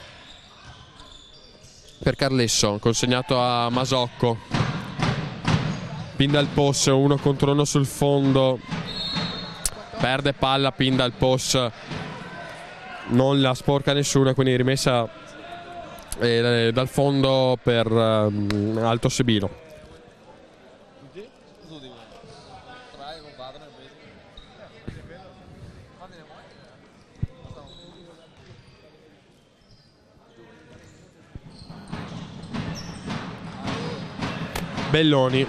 per Carlesso, consegnato a Masocco. Pindal Post, 1 contro 1 sul fondo, perde palla Pindal Post, non la sporca nessuno, quindi rimessa dal fondo per Alto Sebino. Belloni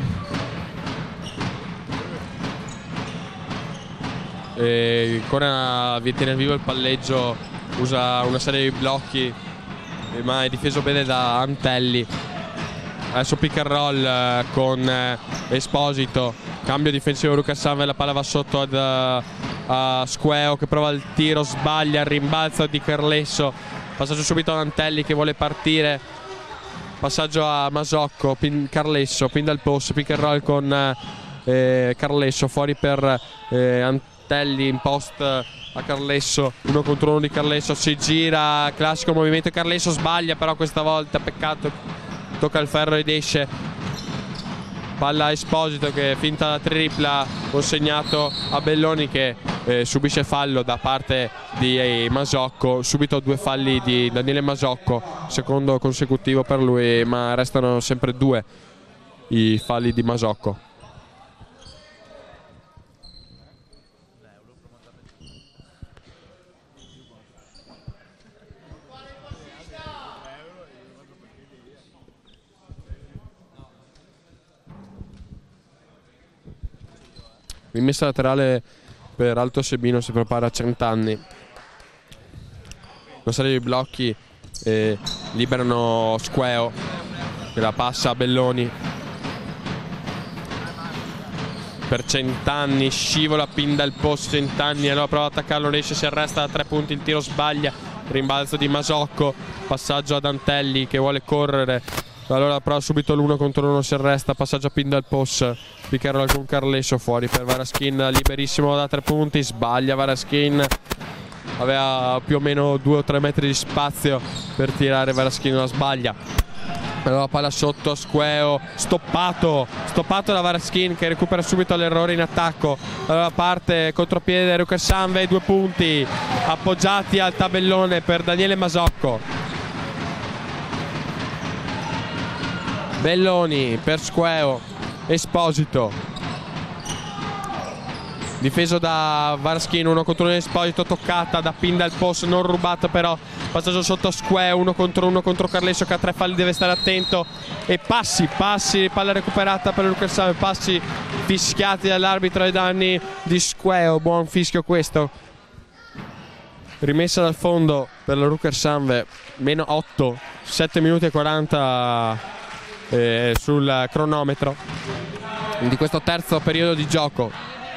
ancora tiene vivo il palleggio, usa una serie di blocchi ma è difeso bene da Antelli. Adesso pick and roll con Esposito, cambio difensivo Lucas Sanve, la palla va sotto a Squeo che prova il tiro, sbaglia, il rimbalzo di Carlesso, passaggio subito ad Antelli che vuole partire, passaggio a Masocco, Carlesso, pin dal post, pick and roll con Carlesso, fuori per Antelli in post a Carlesso, 1 contro 1 di Carlesso, si gira, classico movimento, Carlesso sbaglia però questa volta, peccato, tocca il ferro ed esce, palla a Esposito che finta la tripla, consegnato a Belloni che subisce fallo da parte di Masocco, subito 2 falli di Daniele Masocco, secondo consecutivo per lui, ma restano sempre 2 i falli di Masocco. Rimessa laterale per Alto Sebino, si prepara a Centanni, una serie di blocchi liberano Squeo che la passa a Belloni per Centanni, scivola, pin dal post Centanni, allora prova ad attaccarlo, riesce, si arresta da 3 punti, il tiro sbaglia, rimbalzo di Masocco, passaggio ad Antelli che vuole correre, allora prova subito l'1 contro 1, si arresta, passaggio a pin dal post, pick and roll con Carlesso, fuori per Varaschin, liberissimo da 3 punti, sbaglia Varaschin, aveva più o meno 2 o 3 metri di spazio per tirare, Varaschin la sbaglia, allora palla sotto a Squeo, stoppato da Varaschin che recupera subito l'errore in attacco, allora parte contropiede Lucas Sanve, 2 punti appoggiati al tabellone per Daniele Masocco. Belloni per Squeo, Esposito, difeso da Varaschin, 1 contro 1 Esposito, toccata da pin dal post, non rubato però, passaggio sotto a Squeo, 1 contro Carlesso che ha 3 falli, deve stare attento, e passi, palla recuperata per Lucas Sanve, passi fischiati dall'arbitro ai danni di Squeo, buon fischio questo. Rimessa dal fondo per la Lucas Sanve, meno 8, 7 minuti e 40 sul cronometro di questo terzo periodo di gioco.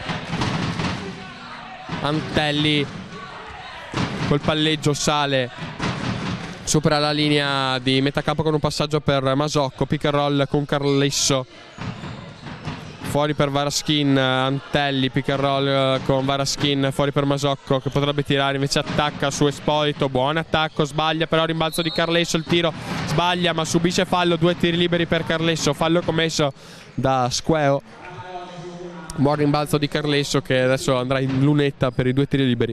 Antelli col palleggio sale, supera la linea di metà campo con un passaggio per Masocco, pick and roll con Carlesso, fuori per Varaschin, Antelli, pick and roll con Varaschin, fuori per Masocco che potrebbe tirare, invece attacca su Esposito, buon attacco, sbaglia però rimbalzo di Carlesso, il tiro sbaglia ma subisce fallo, 2 tiri liberi per Carlesso, fallo commesso da Squeo, buon rimbalzo di Carlesso che adesso andrà in lunetta per i 2 tiri liberi.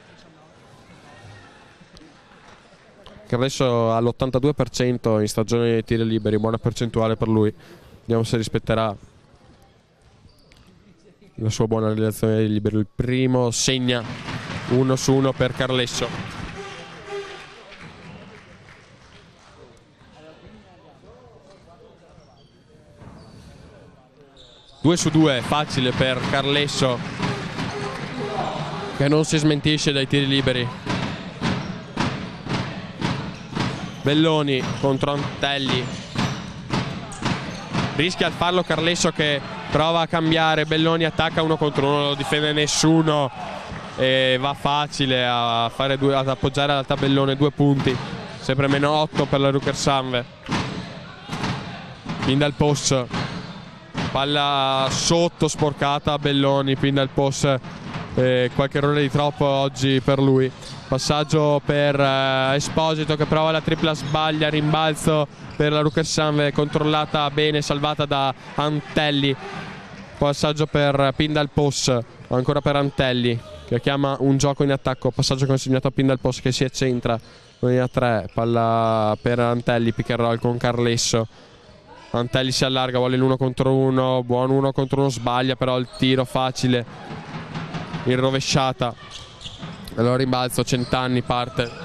Carlesso all'82% in stagione dei tiri liberi, buona percentuale per lui, vediamo se rispetterà la sua buona realizzazione dei liberi. Il primo segna 1 su 1 per Carlesso. Due su 2 facile per Carlesso che non si smentisce dai tiri liberi. Belloni contro Antelli, rischia il farlo Carlesso che prova a cambiare, Belloni attacca 1 contro 1, non lo difende nessuno e va facile a fare ad appoggiare al tabellone, 2 punti, sempre meno 8 per la Lucas Sanve. Pin dal post, palla sotto sporcata a Belloni, pin dal post, qualche errore di troppo oggi per lui. Passaggio per Esposito che prova la tripla, sbaglia, rimbalzo per la Lucas Sanve, controllata bene, salvata da Antelli. Passaggio per pin dal post, ancora per Antelli che chiama un gioco in attacco, passaggio consegnato a pin dal post che si accentra, linea 3, palla per Antelli, pick and roll con Carlesso. Antelli si allarga, vuole l'1 contro 1, buon 1 contro 1, sbaglia però il tiro facile in rovesciata. Allora rimbalzo, Centanni parte.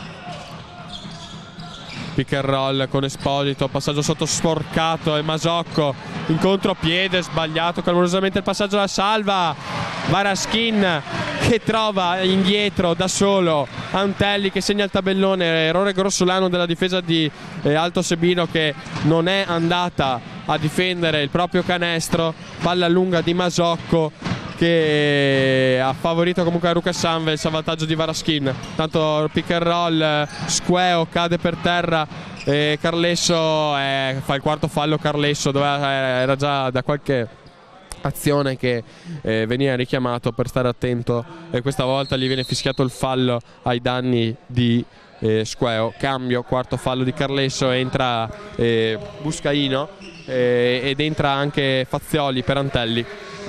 Pick and roll con Esposito, passaggio sotto sporcato e Masocco in contropiede, sbagliato clamorosamente il passaggio, la salva Varaschin che trova indietro da solo Antelli che segna il tabellone. Errore grossolano della difesa di Alto Sebino che non è andata a difendere il proprio canestro. Palla lunga di Masocco che ha favorito comunque a Ruka Sanve il salvataggio di Varaschin. Tanto pick and roll, Squeo cade per terra e Carlesso fa il quarto fallo. Carlesso era già da qualche azione che veniva richiamato per stare attento, e questa volta gli viene fischiato il fallo ai danni di Squeo. Cambio, quarto fallo di Carlesso, entra Buscaino ed entra anche Fazioli per Antelli.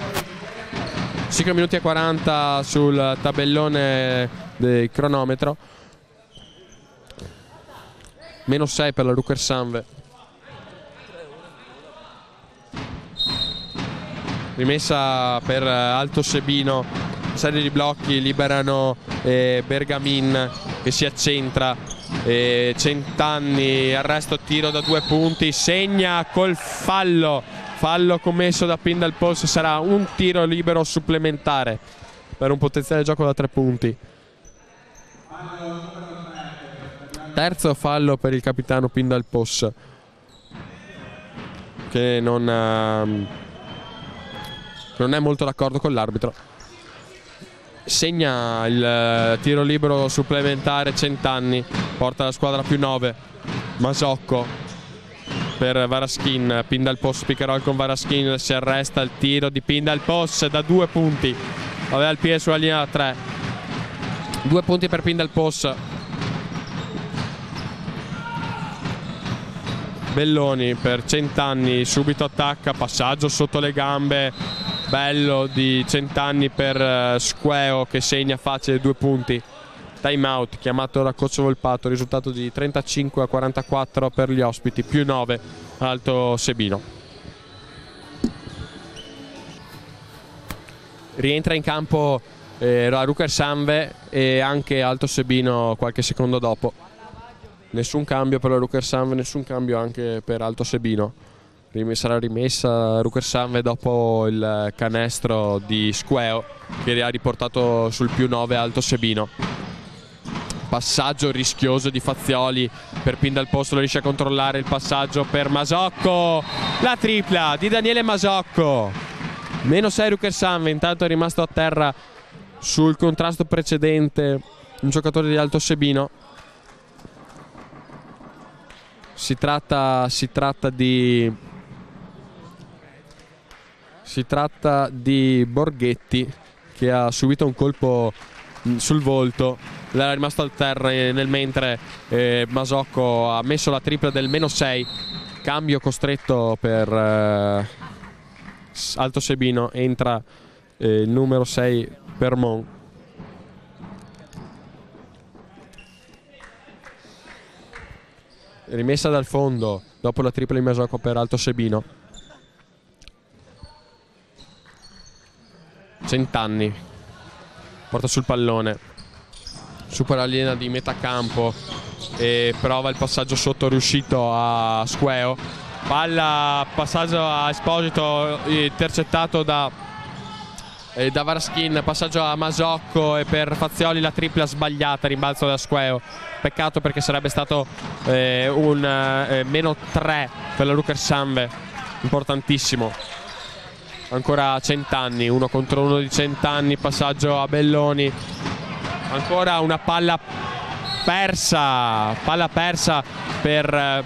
5 minuti e 40 sul tabellone del cronometro. Meno 6 per la Ruker Sanve. Rimessa per Alto Sebino, serie di blocchi liberano Bergamin che si accentra. Centanni, arresto, tiro da 2 punti, segna col fallo commesso da Pindal Post. Sarà un tiro libero supplementare per un potenziale gioco da 3 punti. Terzo fallo per il capitano Pindal Post che non è molto d'accordo con l'arbitro. Segna il tiro libero supplementare Centanni, porta la squadra più 9. Masocco per Varaschin, Pindal Post, pick and roll con Varaschin, si arresta il tiro di Pindal Post da 2 punti, aveva il piede sulla linea da 3. 2 punti per Pindal Post. Belloni per Centanni, subito attacca, passaggio sotto le gambe bello di Centanni per Squeo che segna facile 2 punti. Time out chiamato da coach Volpato, risultato di 35-44 per gli ospiti, più 9 Alto Sebino. Rientra in campo la Ruker Sanve e anche Alto Sebino qualche secondo dopo. Nessun cambio per la Ruker Sanve, nessun cambio anche per Alto Sebino. Sarà rimessa Ruker Sanve dopo il canestro di Squeo che ha riportato sul più 9 Alto Sebino. Passaggio rischioso di Fazioli per Pindal Post, lo riesce a controllare il passaggio per Masocco, la tripla di Daniele Masocco. Meno 6 Ruker Sanve, intanto è rimasto a terra sul contrasto precedente un giocatore di Alto Sebino. Si tratta di Borghetti che ha subito un colpo sul volto, era rimasto a terra nel mentre Masocco ha messo la tripla del meno 6. Cambio costretto per Alto Sebino, entra il numero 6 per Mon. Rimessa dal fondo dopo la tripla di Masocco per Alto Sebino. Centanni porta sul pallone, supera la linea di metà campo e prova il passaggio sotto riuscito a Squeo. Passaggio a Esposito intercettato da Varaschin, passaggio a Masocco e per Fazioli la tripla sbagliata, rimbalzo da Squeo. Peccato perché sarebbe stato un meno 3 per la Ruker Sanve, importantissimo. Ancora Centanni, 1 contro 1 di Centanni, passaggio a Belloni, ancora una palla persa per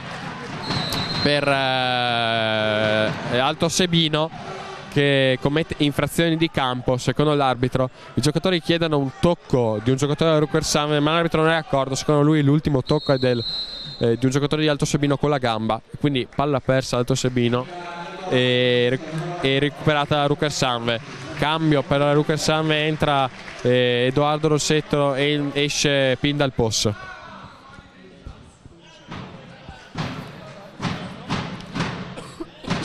Alto Sebino che commette infrazioni di campo. Secondo l'arbitro i giocatori chiedono un tocco di un giocatore della Ruker Sanve, ma l'arbitro non è d'accordo. Secondo lui l'ultimo tocco è di un giocatore di Alto Sebino con la gamba, quindi palla persa Alto Sebino e recuperata la Ruker Sanve. Cambio per la Ruker Sanve, entra Edoardo Rossetto e esce Pindal Post.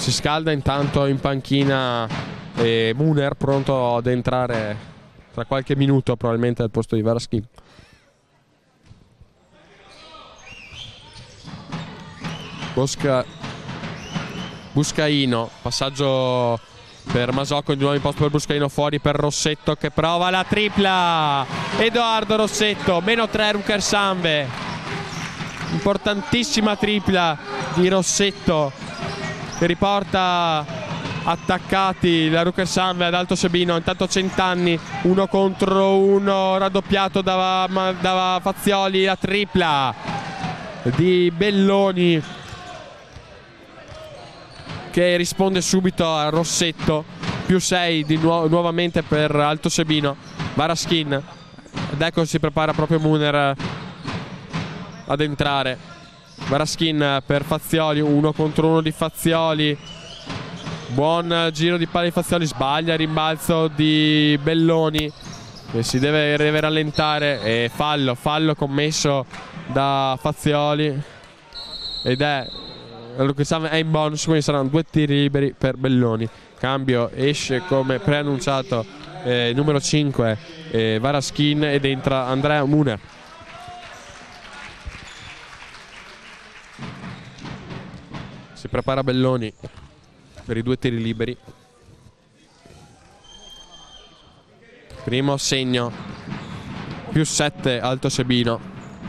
Si scalda intanto in panchina Muner, pronto ad entrare tra qualche minuto probabilmente al posto di Varaschin. Buscaino, passaggio per Masocco, di nuovo in posto per Buscaino, fuori per Rossetto che prova la tripla. Edoardo Rossetto, -3 Rucchersanve. Importantissima tripla di Rossetto che riporta attaccati la Rucchersanve ad Alto Sebino. Intanto Centanni 1 contro 1, raddoppiato da Fazioli, la tripla di Belloni che risponde subito a Rossetto. +6 di nuovamente per Alto Sebino. Varaschin, ed ecco si prepara proprio Muner ad entrare. Varaschin per Fazioli, 1 contro 1 di Fazioli. Buon giro di palla di Fazioli, sbaglia, rimbalzo di Belloni che si deve rallentare e fallo commesso da Fazioli ed è in bonus, quindi saranno 2 tiri liberi per Belloni. Cambio, esce come preannunciato numero 5 Varaschin ed entra Andrea Muner. Si prepara Belloni per i 2 tiri liberi. Primo segno, +7 Alto Sebino.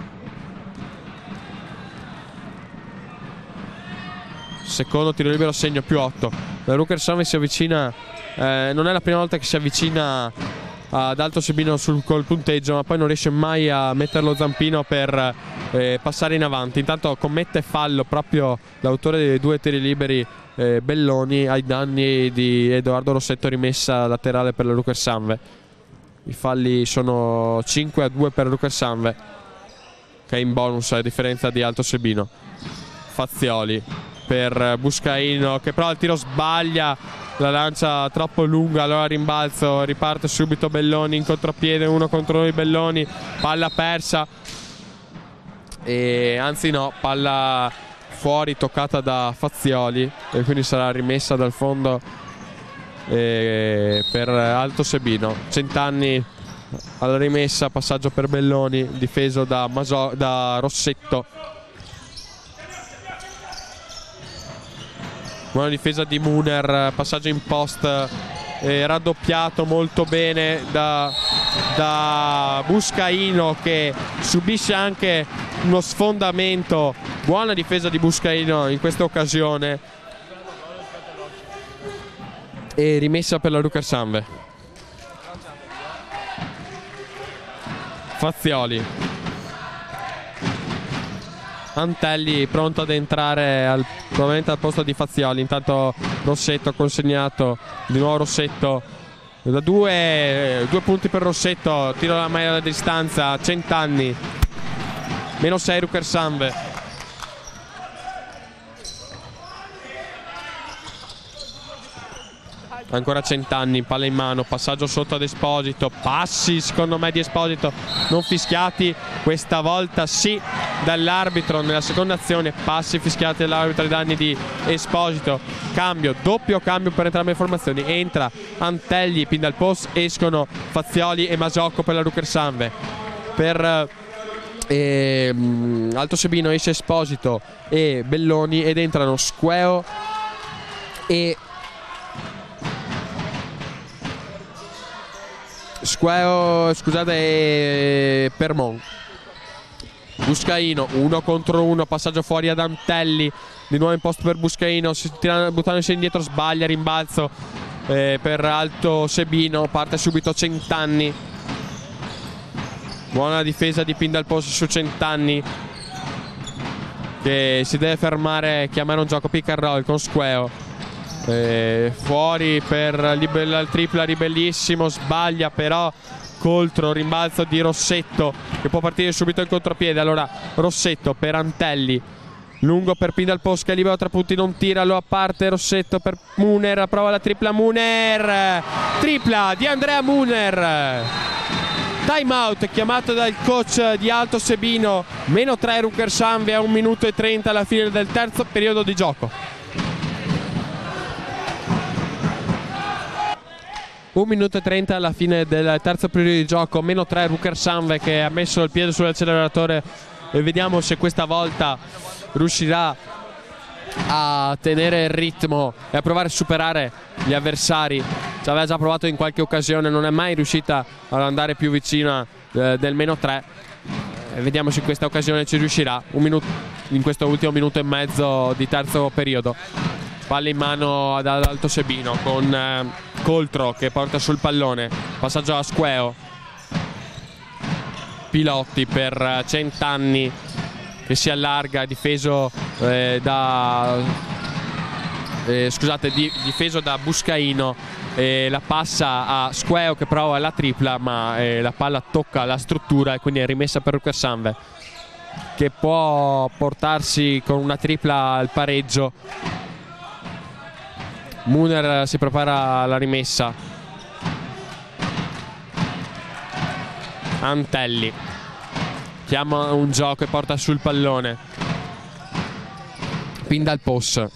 Secondo tiro libero, segno +8. La Rucchersanve si avvicina, non è la prima volta che si avvicina ad Alto Sebino col punteggio, ma poi non riesce mai a mettere lo zampino per passare in avanti. Intanto commette fallo proprio l'autore dei 2 tiri liberi, Belloni, ai danni di Edoardo Rossetto, rimessa laterale per la Rucchersanve. I falli sono 5-2 per Rucchersanve, che è in bonus a differenza di Alto Sebino. Fazioli per Buscaino che però il tiro sbaglia, la lancia troppo lunga, allora rimbalzo, riparte subito Belloni in contropiede, 1 contro 1 di Belloni, palla persa e anzi no, palla fuori toccata da Fazioli e quindi sarà rimessa dal fondo per Alto Sebino. Centanni alla rimessa, passaggio per Belloni, difeso da Rossetto. Buona difesa di Muner, passaggio in post, raddoppiato molto bene da Buscaino che subisce anche uno sfondamento. Buona difesa di Buscaino in questa occasione e rimessa per la Rucchersanve. Fazioli, Antelli pronto ad entrare probabilmente al posto di Fazioli. Intanto Rossetto consegnato, di nuovo Rossetto da 2 punti per Rossetto, tiro la maglia alla distanza. Centanni, -6 Rucchersanve. Ancora Centanni, palla in mano, passaggio sotto ad Esposito, passi secondo me di Esposito non fischiati, questa volta sì dall'arbitro nella seconda azione, passi fischiati dall'arbitro ai danni di Esposito. Cambio, doppio cambio per entrambe le formazioni, entra Antelli, pin dal post, escono Fazioli e Masocco per la Rucchersanve. Per Alto Sebino esce Esposito e Belloni ed entrano Squeo e Permon. Buscaino, 1 contro 1, passaggio fuori ad Antelli, di nuovo in posto per Buscaino, buttandosi indietro, sbaglia, rimbalzo per Alto Sebino, parte subito Centanni. Buona difesa di pin dal posto su Centanni che si deve fermare, chiamare un gioco pick and roll con Squeo. Fuori per la tripla Ribellissimo, sbaglia però contro, rimbalzo di Rossetto che può partire subito in contropiede. Allora Rossetto per Antelli, lungo per pin dal post che è libero 3 punti, non tira, lo a parte Rossetto per Muner, prova la tripla Muner, tripla di Andrea Muner. Time out chiamato dal coach di Alto Sebino, -3 Rucchersanve a 1 minuto e 30 alla fine del terzo periodo di gioco. 1 minuto e 30 alla fine del terzo periodo di gioco, -3 Rucker-Sanve che ha messo il piede sull'acceleratore, e vediamo se questa volta riuscirà a tenere il ritmo e a provare a superare gli avversari. Ci aveva già provato in qualche occasione, non è mai riuscita ad andare più vicina del -3. Vediamo se in questa occasione ci riuscirà. In questo ultimo minuto e mezzo di terzo periodo. Palla in mano ad Alto Sebino con Coltro che porta sul pallone. Passaggio a Squeo. Pilotti per Centanni che si allarga, difeso difeso da Buscaino, la passa a Squeo che prova la tripla, ma la palla tocca la struttura e quindi è rimessa per Rucker-Sanve, che può portarsi con una tripla al pareggio. Muner si prepara alla rimessa. Antelli chiama un gioco e porta sul pallone. Pindal Pos.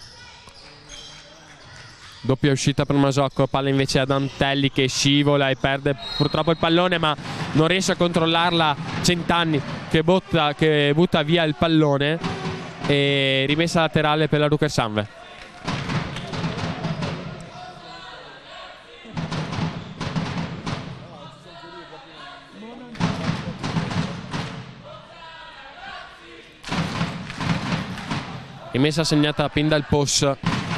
Doppia uscita per Masocco, palla invece ad Antelli che scivola e perde purtroppo il pallone, ma non riesce a controllarla Centanni che butta via il pallone, e rimessa laterale per la Rucker-Sanve. Rimessa segnata a Pindal Pos.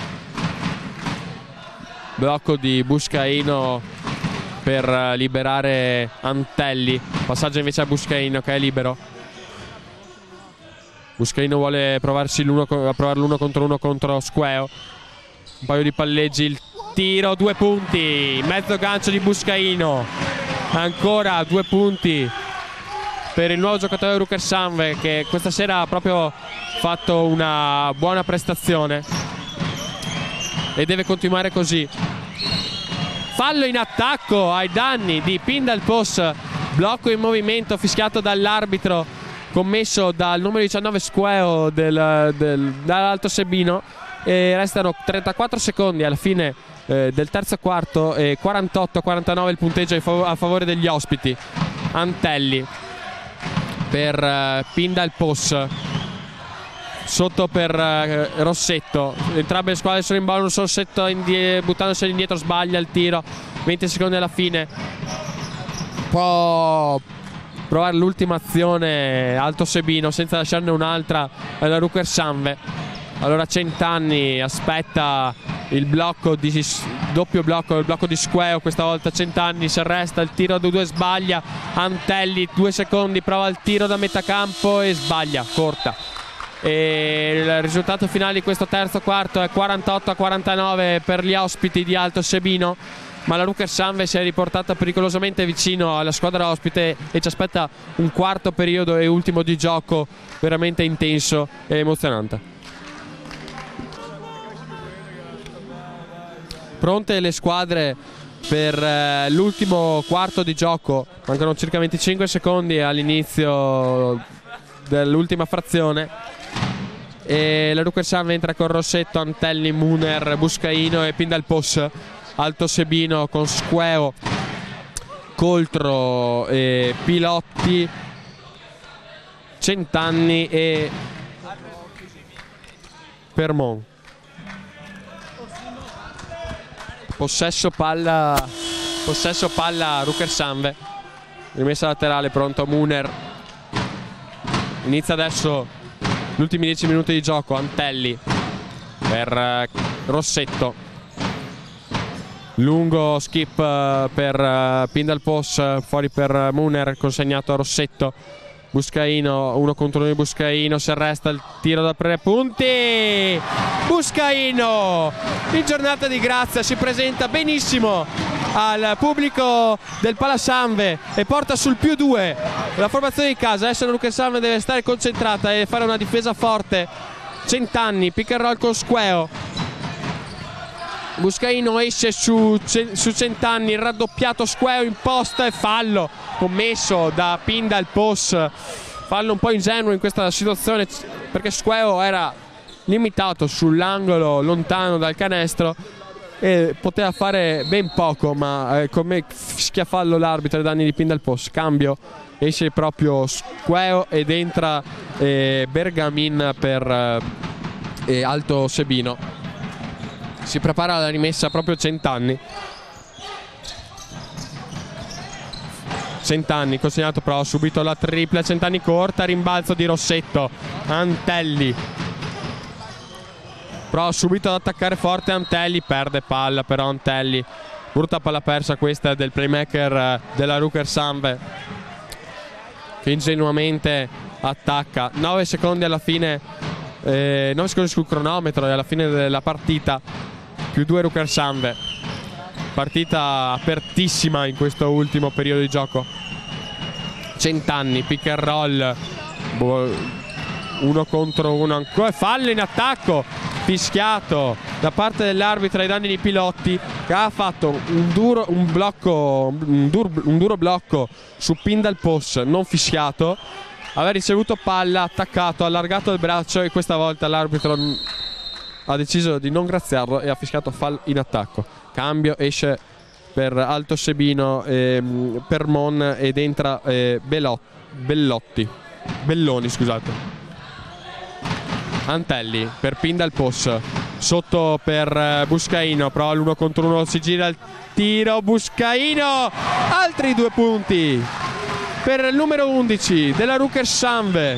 Blocco di Buscaino per liberare Antelli. Passaggio invece a Buscaino che è libero. Buscaino vuole provarsi l'uno contro uno contro Squeo. Un paio di palleggi, il tiro, 2 punti. Mezzo gancio di Buscaino. Ancora 2 punti per il nuovo giocatore Rucker-Sanve, che questa sera ha proprio fatto una buona prestazione e deve continuare così. Fallo in attacco ai danni di Pindal Pos. Blocco in movimento fischiato dall'arbitro, commesso dal numero 19 Squeo dall'Alto Sebino, e restano 34 secondi alla fine del terzo quarto e 48-49 il punteggio a favore degli ospiti. Antelli per Pindal Pos, sotto per Rossetto. Entrambe le squadre sono in bonus. Rossetto buttandosi indietro sbaglia il tiro. 20 secondi alla fine. Può provare l'ultima azione Alto Sebino senza lasciarne un'altra alla Rucker-Sanve. Allora Centanni aspetta il blocco doppio blocco, il blocco di Squeo. Questa volta Centanni si arresta, il tiro da 2 sbaglia. Antelli 2 secondi, prova il tiro da metà campo e sbaglia, corta. E il risultato finale di questo terzo quarto è 48-49 per gli ospiti di Alto Sebino, ma la Rucker-Sanve si è riportata pericolosamente vicino alla squadra ospite e ci aspetta un quarto periodo e ultimo di gioco veramente intenso e emozionante. Pronte le squadre per l'ultimo quarto di gioco. Mancano circa 25 secondi all'inizio dell'ultima frazione, e la Rucker-Sanve entra con Rossetto, Antelli, Muner, Buscaino e Pindal Pos. Alto Sebino con Squeo, Coltro, Pilotti, Centanni e Permon. Possesso palla Rucker-Sanve. Rimessa laterale, pronto Muner. Inizia adesso gli ultimi 10 minuti di gioco. Antelli per Rossetto. Lungo skip per Pindal Pos, fuori per Muner, consegnato a Rossetto. Buscaino, 1 contro 1 di Buscaino, si arresta, il tiro da 3 punti. Buscaino in giornata di grazia si presenta benissimo al pubblico del Palasanve e porta sul +2 la formazione di casa. Adesso la Rucker-Sanve deve stare concentrata e fare una difesa forte. Centanni, pick and roll con Squeo. Buscaino esce su Centanni, raddoppiato Squeo in posta e fallo commesso da Pindal Pos. Fallo un po' ingenuo in questa situazione perché Squeo era limitato sull'angolo lontano dal canestro e poteva fare ben poco, ma come fischia fallo l'arbitro ai danni di Pindal Post. Cambio, esce proprio Squeo ed entra Bergamin per Alto Sebino. Si prepara la rimessa proprio Centanni. Centanni consegnato però subito la tripla, Centanni corta, rimbalzo di Rossetto, Antelli prova subito ad attaccare forte, Antelli perde palla, però Antelli, brutta palla persa questa del playmaker della Ruker Sanve, che ingenuamente attacca. 9 secondi alla fine, 9 secondi sul cronometro e alla fine della partita, più 2 Ruker Sanve. Partita apertissima in questo ultimo periodo di gioco. Centanni, pick and roll, 1 contro 1 ancora, fallo in attacco fischiato da parte dell'arbitro ai danni di Pilotti, che ha fatto un duro blocco su Pindal Post non fischiato. Aveva ricevuto palla, attaccato, allargato il braccio e questa volta l'arbitro ha deciso di non graziarlo e ha fischiato fallo in attacco. Cambio, esce per Alto Sebino per Mon ed entra Belloni, scusate. Antelli per Pindal Post, sotto per Buscaino, però l'1 contro 1 si gira il tiro, Buscaino, altri 2 punti per il numero 11 della Ruker Sanve,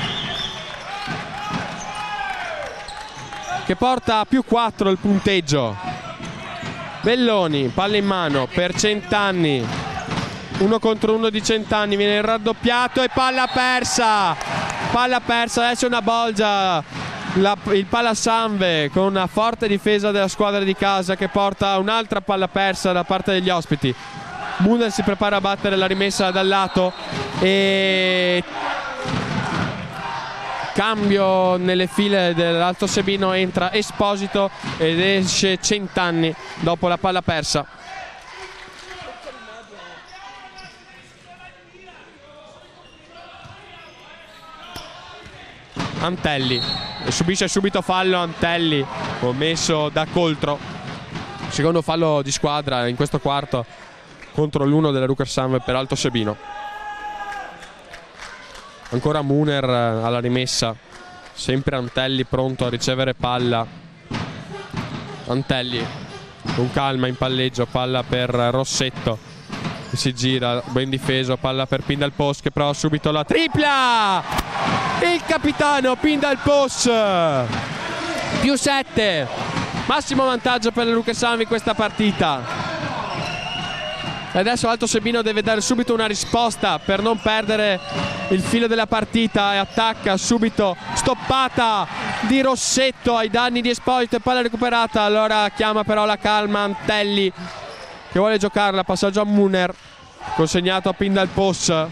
che porta a più 4 il punteggio. Belloni, palla in mano per Centanni, 1 contro 1 di Centanni, viene raddoppiato e palla persa, adesso una bolgia il Palla Sanve con una forte difesa della squadra di casa che porta a un'altra palla persa da parte degli ospiti. Munder si prepara a battere la rimessa dal lato e cambio nelle file dell'Alto Sebino, entra Esposito ed esce Centanni dopo la palla persa. Antelli subisce subito fallo, Antelli commesso da Coltro, secondo fallo di squadra in questo quarto contro l'1 della Ruker Sanve per Alto Sebino. Ancora Muner alla rimessa, sempre Antelli pronto a ricevere palla. Antelli con calma in palleggio, palla per Rossetto che si gira, ben difeso, palla per Pindal Post che prova subito la tripla. Il capitano Pindal Post, più 7, massimo vantaggio per la Ruker Sanve in questa partita. E adesso Alto Sebino deve dare subito una risposta per non perdere il filo della partita e attacca subito, stoppata di Rossetto ai danni di Esposito e palla recuperata. Allora chiama però la calma Antelli che vuole giocarla, passaggio a Muner, consegnato a Pindal Post.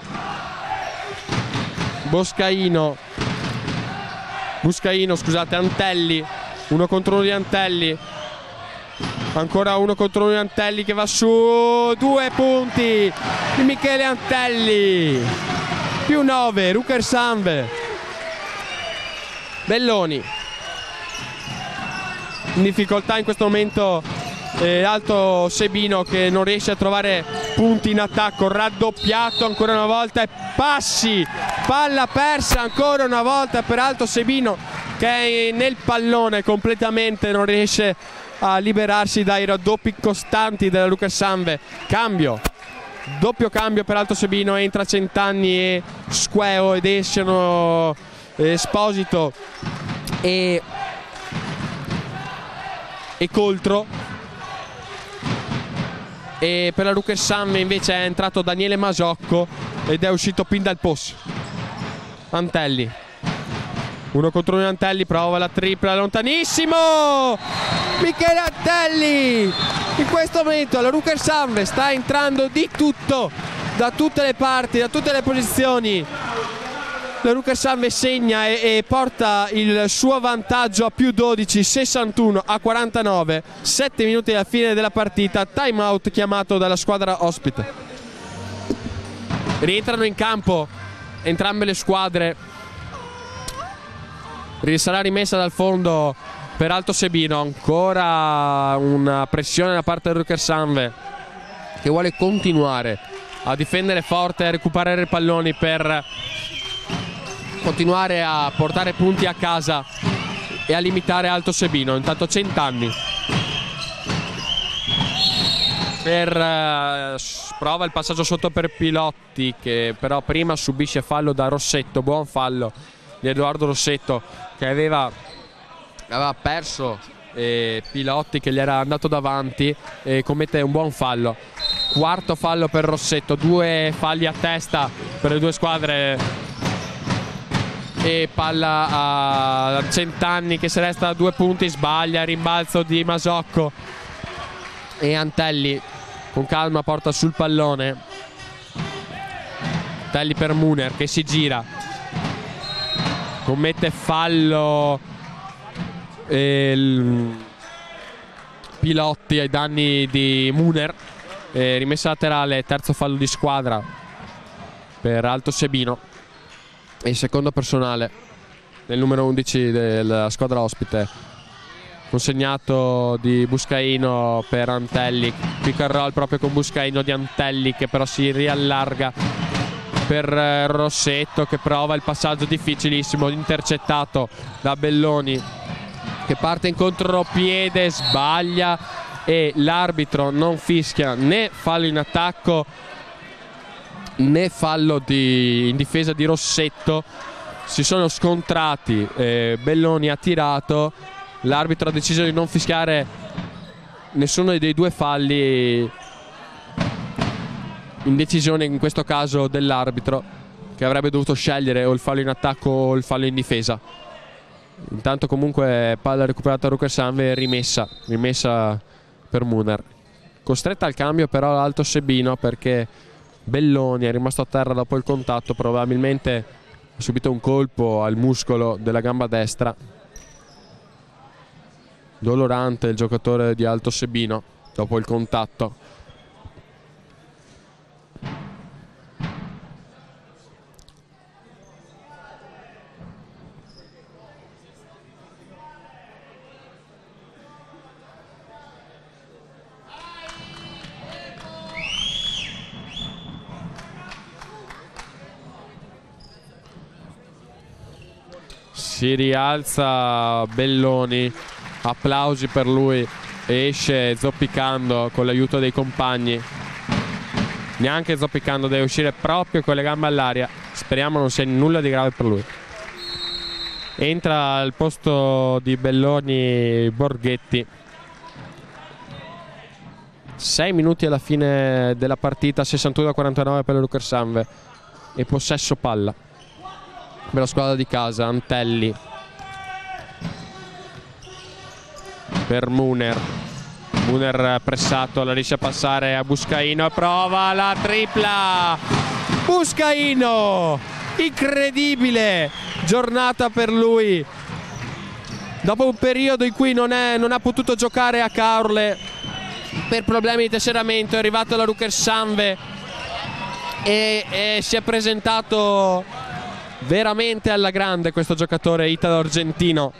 Buscaino, scusate, Antelli, 1 contro 1 di Antelli, ancora 1 contro 1 di Antelli che va su, 2 punti di Michele Antelli, più 9 Ruker Sanve. Belloni in difficoltà in questo momento, Alto Sebino che non riesce a trovare punti in attacco, raddoppiato ancora una volta e passi, palla persa ancora una volta per Alto Sebino che è nel pallone completamente, non riesce a liberarsi dai raddoppi costanti della Ruker Sanve. Cambio, doppio cambio per Alto Sebino, entra Centanni e Squeo ed escono Esposito e Coltro. E per la Ruker Sanve invece è entrato Daniele Masocco ed è uscito Pindal Post. Antelli, 1 contro 1 Antelli, prova la tripla, lontanissimo Michele Antelli. In questo momento la Ruker Sanve sta entrando di tutto, da tutte le parti, da tutte le posizioni. La Ruker Sanve segna e porta il suo vantaggio a più 12, 61 a 49, 7 minuti alla fine della partita, time out chiamato dalla squadra ospite. Rientrano in campo entrambe le squadre, sarà rimessa dal fondo per Alto Sebino. Ancora una pressione da parte del Rucchersanve, che vuole continuare a difendere forte, a recuperare i palloni per continuare a portare punti a casa e a limitare Alto Sebino. Intanto Centanni prova il passaggio sotto per Pilotti, che però prima subisce fallo da Rossetto. Buon fallo di Edoardo Rossetto, che aveva perso Pilotti, che gli era andato davanti, e commette un buon fallo. Quarto fallo per Rossetto, 2 falli a testa per le due squadre, e palla a Centanni che si resta a 2 punti, sbaglia, rimbalzo di Masocco e Antelli con calma porta sul pallone. Antelli per Muner che si gira, commette fallo Pilotti ai danni di Muner, rimessa laterale, terzo fallo di squadra per Alto Sebino e il secondo personale del numero 11 della squadra ospite, consegnato di Buscaino per Antelli. Pick and roll proprio con Buscaino di Antelli, che però si riallarga per Rossetto, che prova il passaggio difficilissimo, intercettato da Belloni, che parte in contropiede, sbaglia e l'arbitro non fischia né fallo in attacco né fallo in difesa di Rossetto. Si sono scontrati, Belloni ha tirato, l'arbitro ha deciso di non fischiare nessuno dei 2 falli, in decisione in questo caso dell'arbitro, che avrebbe dovuto scegliere o il fallo in attacco o il fallo in difesa. Intanto comunque palla recuperata a Rucchersanve, rimessa per Muner. Costretta al cambio però Alto Sebino, perché Belloni è rimasto a terra dopo il contatto, probabilmente ha subito un colpo al muscolo della gamba destra. Dolorante il giocatore di Alto Sebino dopo il contatto. Si rialza Belloni, applausi per lui, esce zoppicando con l'aiuto dei compagni, neanche zoppicando, deve uscire proprio con le gambe all'aria. Speriamo non sia nulla di grave per lui. Entra al posto di Belloni Borghetti. 6 minuti alla fine della partita, 61-49 per il Rucchersanve e possesso palla per la squadra di casa. Antelli per Muner pressato, la riesce a passare a Buscaino e prova la tripla. Buscaino, incredibile giornata per lui dopo un periodo in cui non ha potuto giocare a Caorle per problemi di tesseramento. È arrivato alla Rucchersanve e si è presentato veramente alla grande questo giocatore italo-argentino.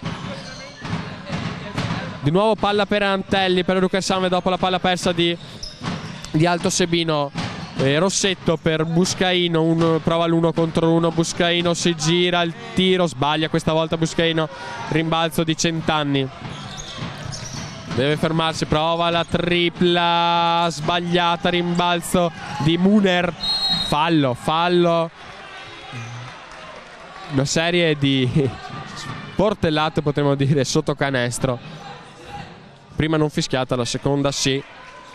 Di nuovo palla per Antelli per Rucchersanve dopo la palla persa di Alto Sebino. Rossetto per Buscaino, prova l'1 contro 1. Buscaino si gira, il tiro sbaglia questa volta Buscaino, rimbalzo di Centanni, deve fermarsi, prova la tripla sbagliata, rimbalzo di Muner, fallo, una serie di portellate potremmo dire sotto canestro. Prima non fischiata, la seconda sì.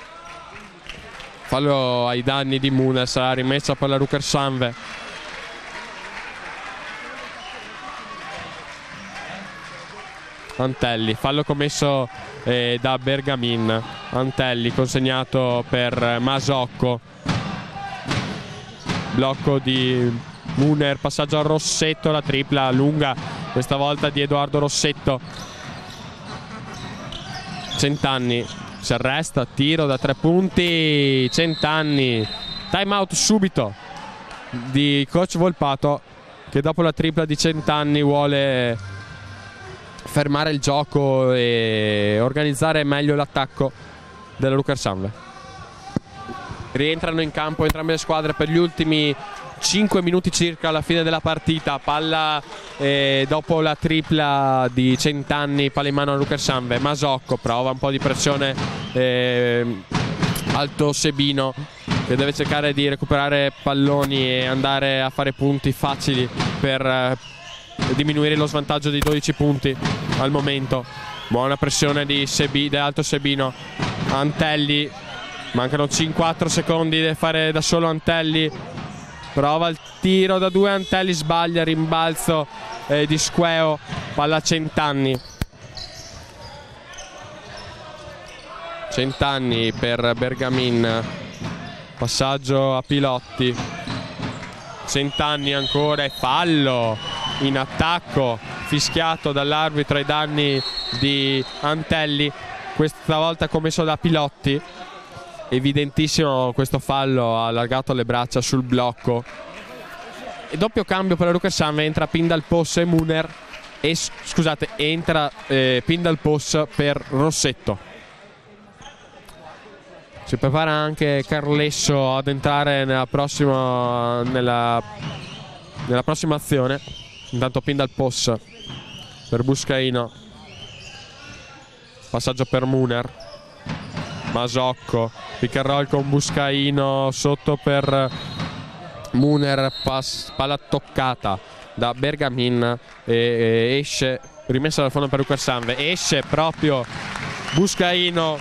Fallo ai danni di Muner, sarà rimessa per la Rucchersanve. Antelli, fallo commesso da Bergamin. Antelli consegnato per Masocco, blocco di Muner, passaggio a Rossetto, la tripla lunga questa volta di Edoardo Rossetto. Centanni si arresta, tiro da 3 punti. Centanni, time out subito di coach Volpato, che dopo la tripla di Centanni vuole fermare il gioco e organizzare meglio l'attacco della Lukersanve. Rientrano in campo entrambe le squadre per gli ultimi 5 minuti circa alla fine della partita. Palla dopo la tripla di Centanni, palla in mano a Lukersanve. Masocco prova un po' di pressione Alto Sebino, che deve cercare di recuperare palloni e andare a fare punti facili per diminuire lo svantaggio di 12 punti al momento. Buona pressione di Alto Sebino. Antelli, mancano 4 secondi, deve fare da solo Antelli. Prova il tiro da 2, Antelli sbaglia, rimbalzo di Squeo, palla Centanni. Centanni per Bergamin, passaggio a Pilotti. Centanni ancora e fallo in attacco, fischiato dall'arbitro ai danni di Antelli, questa volta commesso da Pilotti. Evidentissimo questo fallo, ha allargato le braccia sul blocco. E doppio cambio per la Lukersanve, entra Pindalpos e Muner e scusate, entra Pindalpos per Rossetto. Si prepara anche Carlesso ad entrare nella prossima azione. Intanto Pindalpos per Buscaino, passaggio per Muner. Masocco, pick and roll con Buscaino sotto per Muner, palla toccata da Bergamin e esce, rimessa dal fondo per Lukersanve, esce proprio Buscaino.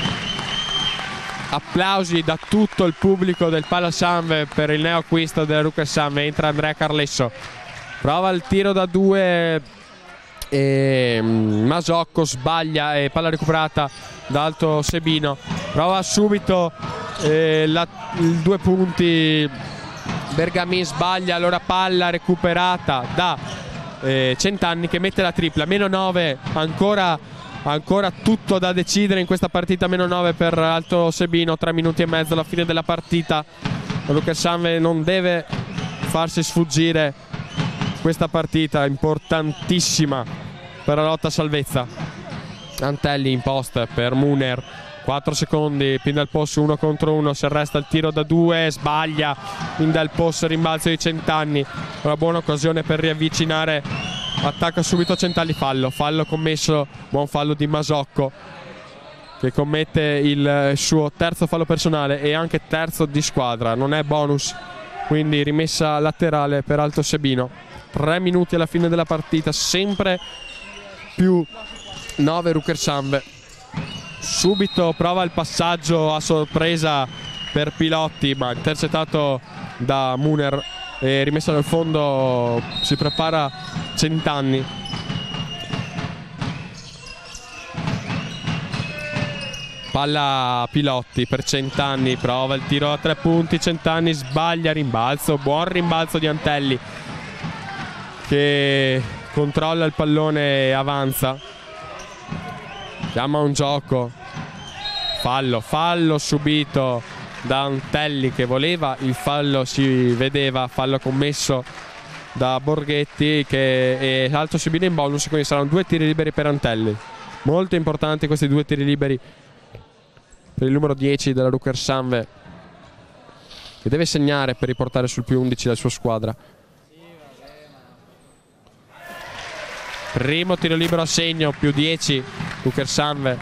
Applausi da tutto il pubblico del Palasanve per il neoacquisto della Lukersanve. Entra Andrea Carlesso, prova il tiro da 2 e Masocco sbaglia e palla recuperata da Alto Sebino. Prova subito il 2 punti Bergamin, sbaglia, allora palla recuperata da Centanni che mette la tripla. Meno 9, ancora tutto da decidere in questa partita. Meno 9 per Alto Sebino, 3 minuti e mezzo alla fine della partita. La Lukersanve non deve farsi sfuggire questa partita importantissima per la lotta a salvezza. Antelli in post per Muner, 4 secondi, Pindalpos 1 contro 1, si arresta il tiro da 2, sbaglia Pindalpos, rimbalzo di Centanni, una buona occasione per riavvicinare, attacca subito Centanni, fallo commesso, buon fallo di Masocco che commette il suo terzo fallo personale e anche terzo di squadra, non è bonus, quindi rimessa laterale per Alto Sebino. 3 minuti alla fine della partita, sempre più 9 Lukersanve. Subito prova il passaggio a sorpresa per Pilotti, ma intercettato da Muner e rimessa dal fondo. Si prepara Centanni. Palla a Pilotti per Centanni, prova il tiro a 3 punti, Centanni sbaglia, rimbalzo, buon rimbalzo di Antelli che controlla il pallone e avanza, chiama un gioco, fallo subito da Antelli che voleva il fallo, si vedeva, fallo commesso da Borghetti e Alto Sebino in bonus, quindi saranno 2 tiri liberi per Antelli, molto importanti questi 2 tiri liberi per il numero 10 della Lukersanve, che deve segnare per riportare sul più 11 la sua squadra. Primo tiro libero a segno, più 10 Lukersanve.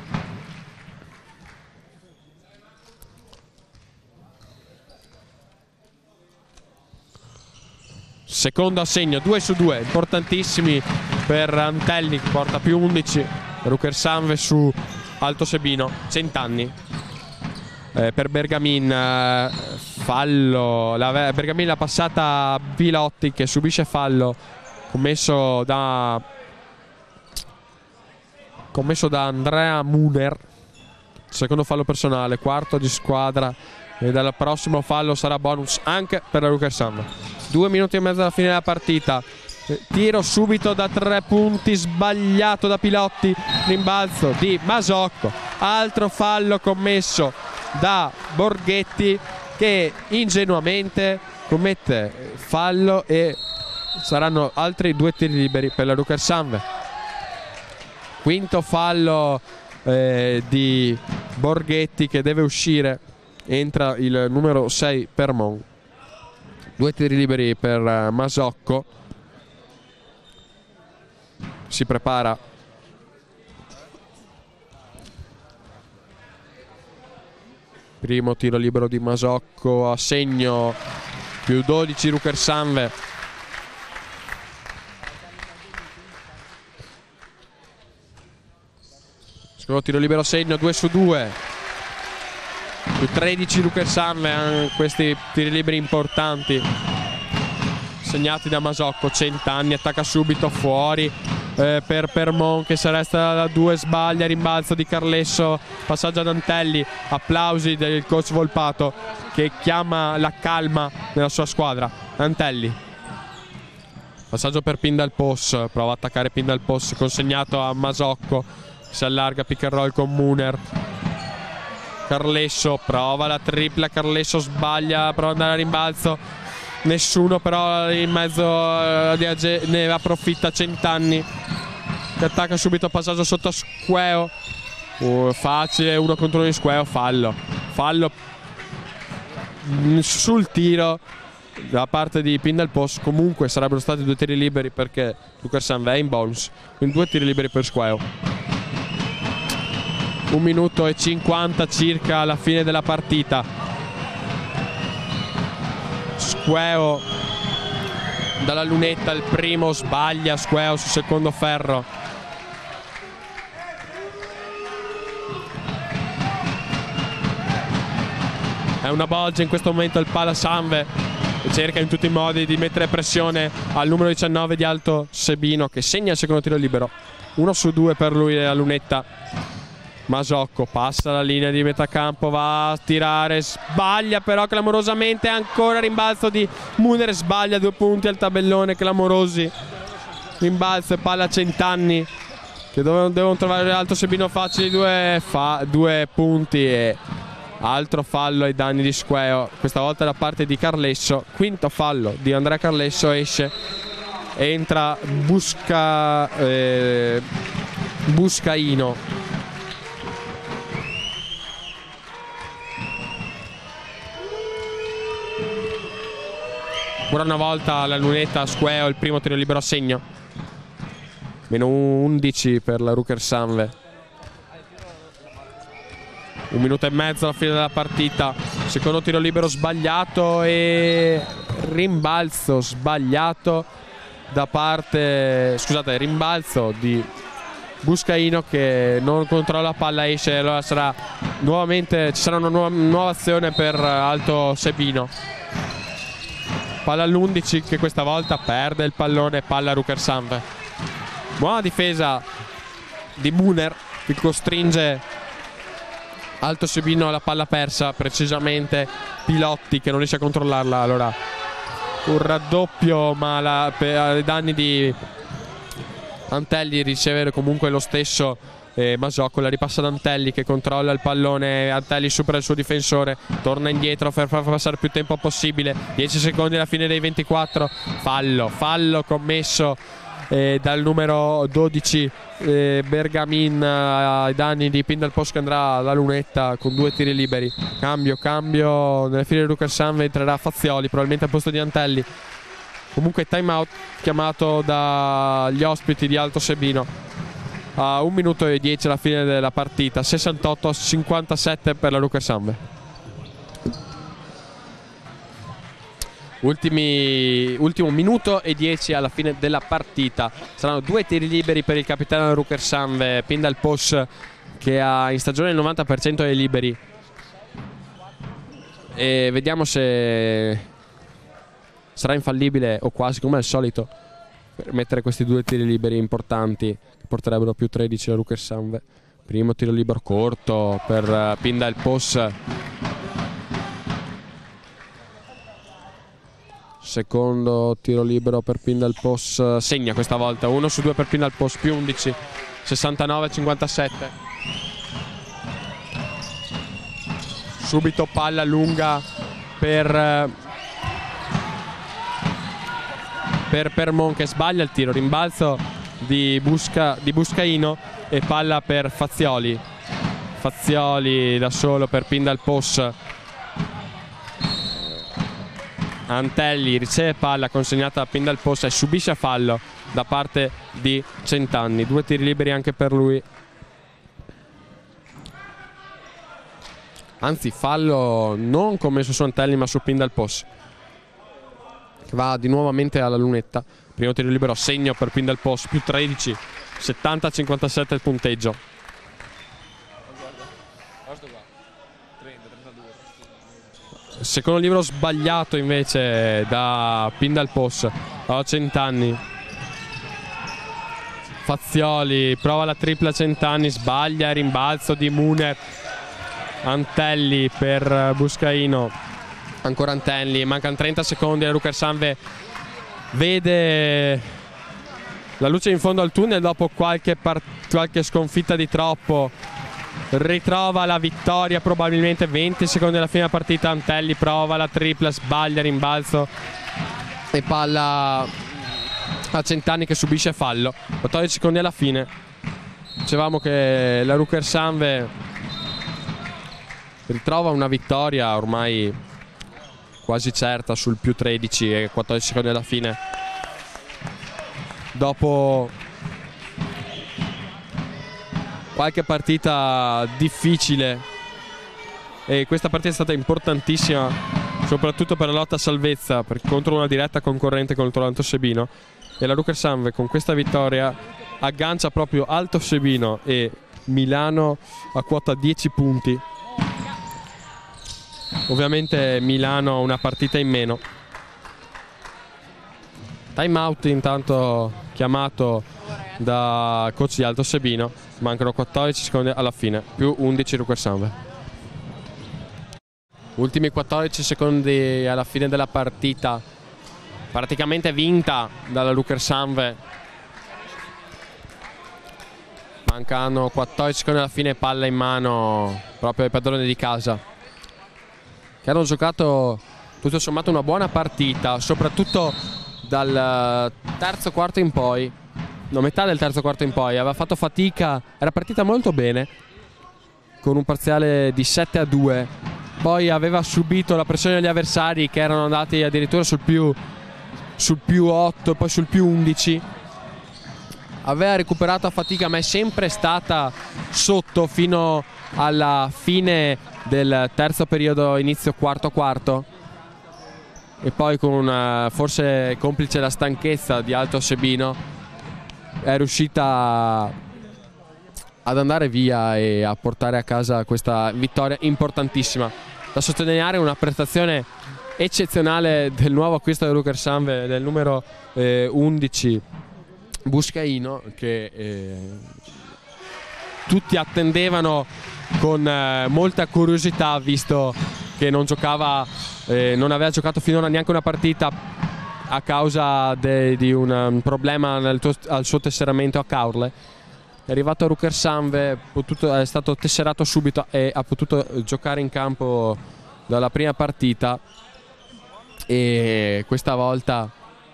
Secondo assegno, 2 su 2, importantissimi per Antelli, che porta più 11. Lukersanve su Alto Sebino. Centanni per Bergamin, fallo. Bergamin l'ha passata a Pilotti che subisce fallo commesso da Andrea Muner, secondo fallo personale, quarto di squadra, e dal prossimo fallo sarà bonus anche per la Lukersanve. 2 minuti e mezzo alla fine della partita. Tiro subito da 3 punti sbagliato da Pilotti, rimbalzo di Masocco, altro fallo commesso da Borghetti che ingenuamente commette fallo e saranno altri 2 tiri liberi per la Lukersanve. Quinto fallo di Borghetti, che deve uscire. Entra il numero 6 Permon. 2 tiri liberi per Masocco. Si prepara primo tiro libero di Masocco a segno, più 12 Rukersanve. Secondo tiro libero a segno, 2 su 2, più 13 Rukersanve. Questi tiri liberi importanti segnati da Masocco. Centanni attacca subito fuori per Permon, che se resta da 2 sbaglia. Rimbalzo di Carlesso, passaggio ad Antelli. Applausi del coach Volpato, che chiama la calma nella sua squadra. Antelli, passaggio per Pindalpos, prova a attaccare Pindalpos, consegnato a Masocco, si allarga pick and roll con Muner. Carlesso prova la tripla, Carlesso sbaglia, prova ad andare a rimbalzo, nessuno però in mezzo, ne approfitta Centanni, che attacca subito, passaggio sotto a Squeo, facile, 1 contro 1 di Squeo. Fallo sul tiro da parte di Pindalpos. Comunque sarebbero stati 2 tiri liberi, perché Rukersanve è in bonus, quindi 2 tiri liberi per Squeo. 1 minuto e 50 circa alla fine della partita. Squeo dalla lunetta, il primo sbaglia Squeo sul secondo ferro. È una bolgia in questo momento il Palasanve, che cerca in tutti i modi di mettere pressione al numero 19 di Alto Sebino, che segna il secondo tiro libero. 1 su 2 per lui la lunetta. Masocco passa la linea di metà campo, va a tirare, sbaglia però clamorosamente. Ancora rimbalzo di Muner, sbaglia, 2 punti al tabellone, clamorosi. Rimbalzo e palla a Centanni, che devono trovare Alto Sebino facili, 2 punti e altro fallo ai danni di Squeo, questa volta da parte di Carlesso. Quinto fallo di Andrea Carlesso, esce, entra Buscaino. Ancora una volta la lunetta a Squeo, il primo tiro libero a segno. Meno 11 per la Rukersanve. 1 minuto e mezzo alla fine della partita. Secondo tiro libero sbagliato e rimbalzo sbagliato da parte... Scusate, rimbalzo di Buscaino, che non controlla la palla, esce. Allora sarà nuovamente, ci sarà una nuova azione per Alto Sebino. Palla all'11, che questa volta perde il pallone, palla Rukersanve. Buona difesa di Muner, che costringe Alto Sebino alla palla persa, precisamente Pilotti, che non riesce a controllarla. Allora un raddoppio, ma ai danni di Antelli. Riceve comunque lo stesso Masocco, la ripassa ad Antelli, che controlla il pallone. Antelli supera il suo difensore, torna indietro per far passare più tempo possibile. 10 secondi alla fine dei 24. Fallo commesso dal numero 12 Bergamin ai danni di Pindalpos, che andrà alla lunetta con 2 tiri liberi. Cambio nelle file di Rukersanve, entrerà Fazioli probabilmente al posto di Antelli. Comunque time out chiamato dagli ospiti di Alto Sebino. A 1 minuto e 10 alla fine della partita, 68-57 per la Rukersanve. Ultimo minuto e 10 alla fine della partita. Saranno 2 tiri liberi per il capitano della Rukersanve, Pindalpos, che ha in stagione il 90% dei liberi. E vediamo se sarà infallibile o quasi, come al solito, per mettere questi 2 tiri liberi importanti, che porterebbero più 13 la Rukersanve. Primo tiro libero corto per Pindalpos. Secondo tiro libero per Pindalpos, segna questa volta. 1 su 2 per Pindalpos, più 11, 69-57. Subito palla lunga per Permon, che sbaglia il tiro. Rimbalzo di Buscaino, e palla per Fazioli. Fazioli da solo per Pindal Post. Antelli riceve palla consegnata a Pindal Post e subisce fallo da parte di Centanni. 2 tiri liberi anche per lui. Anzi, fallo non commesso su Antelli ma su Pindal Post, che va di nuovamente alla lunetta. Primo tiro libero, segno per Pindal Post, più 13, 70-57 il punteggio. Secondo libero sbagliato invece da Pindal Post, a Centanni. Fazioli prova la tripla Centanni, sbaglia, rimbalzo di Muner. Antelli per Buscaino, ancora Antelli, mancano 30 secondi, la Rucker Sanve vede la luce in fondo al tunnel dopo qualche sconfitta di troppo, ritrova la vittoria probabilmente. 20 secondi alla fine della partita, Antelli prova la tripla, sbaglia, rimbalzo e palla a Centanni che subisce fallo. 14 secondi alla fine. Dicevamo che la Rucker Sanve ritrova una vittoria ormai quasi certa sul più 13 e 14 secondi alla fine. Dopo qualche partita difficile, e questa partita è stata importantissima soprattutto per la lotta a salvezza contro una diretta concorrente contro l'Alto Sebino, e la Rucker Sanve con questa vittoria aggancia proprio Alto Sebino e Milano a quota 10 punti. Ovviamente Milano ha una partita in meno. Time out intanto chiamato da coach di Alto Sebino. Mancano 14 secondi alla fine, più 11 Rucker Sanve. Ultimi 14 secondi alla fine della partita, praticamente vinta dalla Rucker Sanve. Mancano 14 secondi alla fine, palla in mano proprio ai padroni di casa, che hanno giocato tutto sommato una buona partita, soprattutto dal terzo quarto in poi, no, metà del terzo quarto in poi. Aveva fatto fatica, era partita molto bene con un parziale di 7-2, poi aveva subito la pressione degli avversari che erano andati addirittura sul più 8, poi sul più 11. Aveva recuperato a fatica, ma è sempre stata sotto fino alla fine del terzo periodo, inizio quarto, e poi con forse complice la stanchezza di Alto Sebino è riuscita ad andare via e a portare a casa questa vittoria importantissima. Da sottolineare una prestazione eccezionale del nuovo acquisto del Rucker Sanve, del numero 11 Buscaino, che tutti attendevano con molta curiosità, visto che non aveva giocato finora neanche una partita a causa di un problema al suo tesseramento a caule. È arrivato a Rucker Sanve, è stato tesserato subito e ha potuto giocare in campo dalla prima partita, e questa volta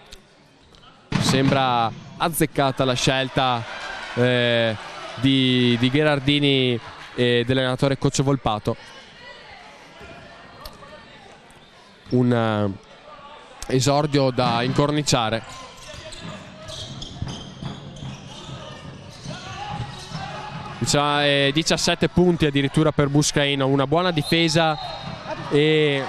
sembra azzeccata la scelta di Gherardini e dell'allenatore coach Volpato. Un esordio da incorniciare. Diciamo, 17 punti addirittura per Buscaino, una buona difesa e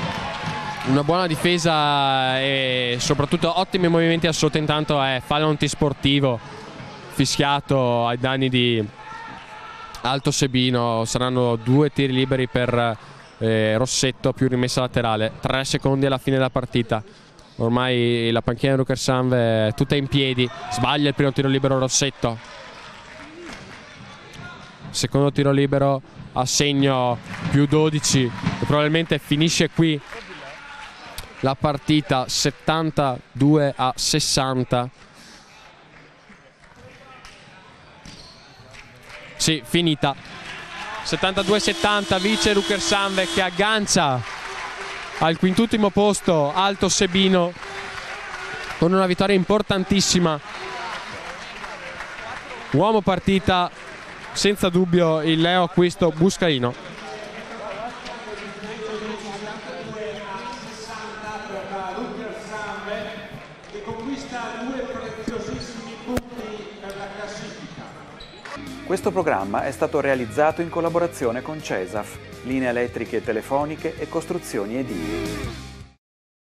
soprattutto ottimi movimenti al sotto. Intanto è fallo antisportivo fischiato ai danni di Alto Sebino. Saranno 2 tiri liberi per Rossetto più rimessa laterale. 3 secondi alla fine della partita. Ormai la panchina di Rucker Sanve è tutta in piedi. Sbaglia il primo tiro libero Rossetto. Secondo tiro libero a segno, più 12, e probabilmente finisce qui la partita. 72-60. Sì, finita. 72-70, vince Rucker Sanve, che aggancia al quintultimo posto Alto Sebino con una vittoria importantissima. Uomo partita, senza dubbio il Leo acquisto Buscaino. Che conquista 2 preziosissimi punti per la classifica. Questo programma è stato realizzato in collaborazione con CESAF, linee elettriche e telefoniche e costruzioni edili.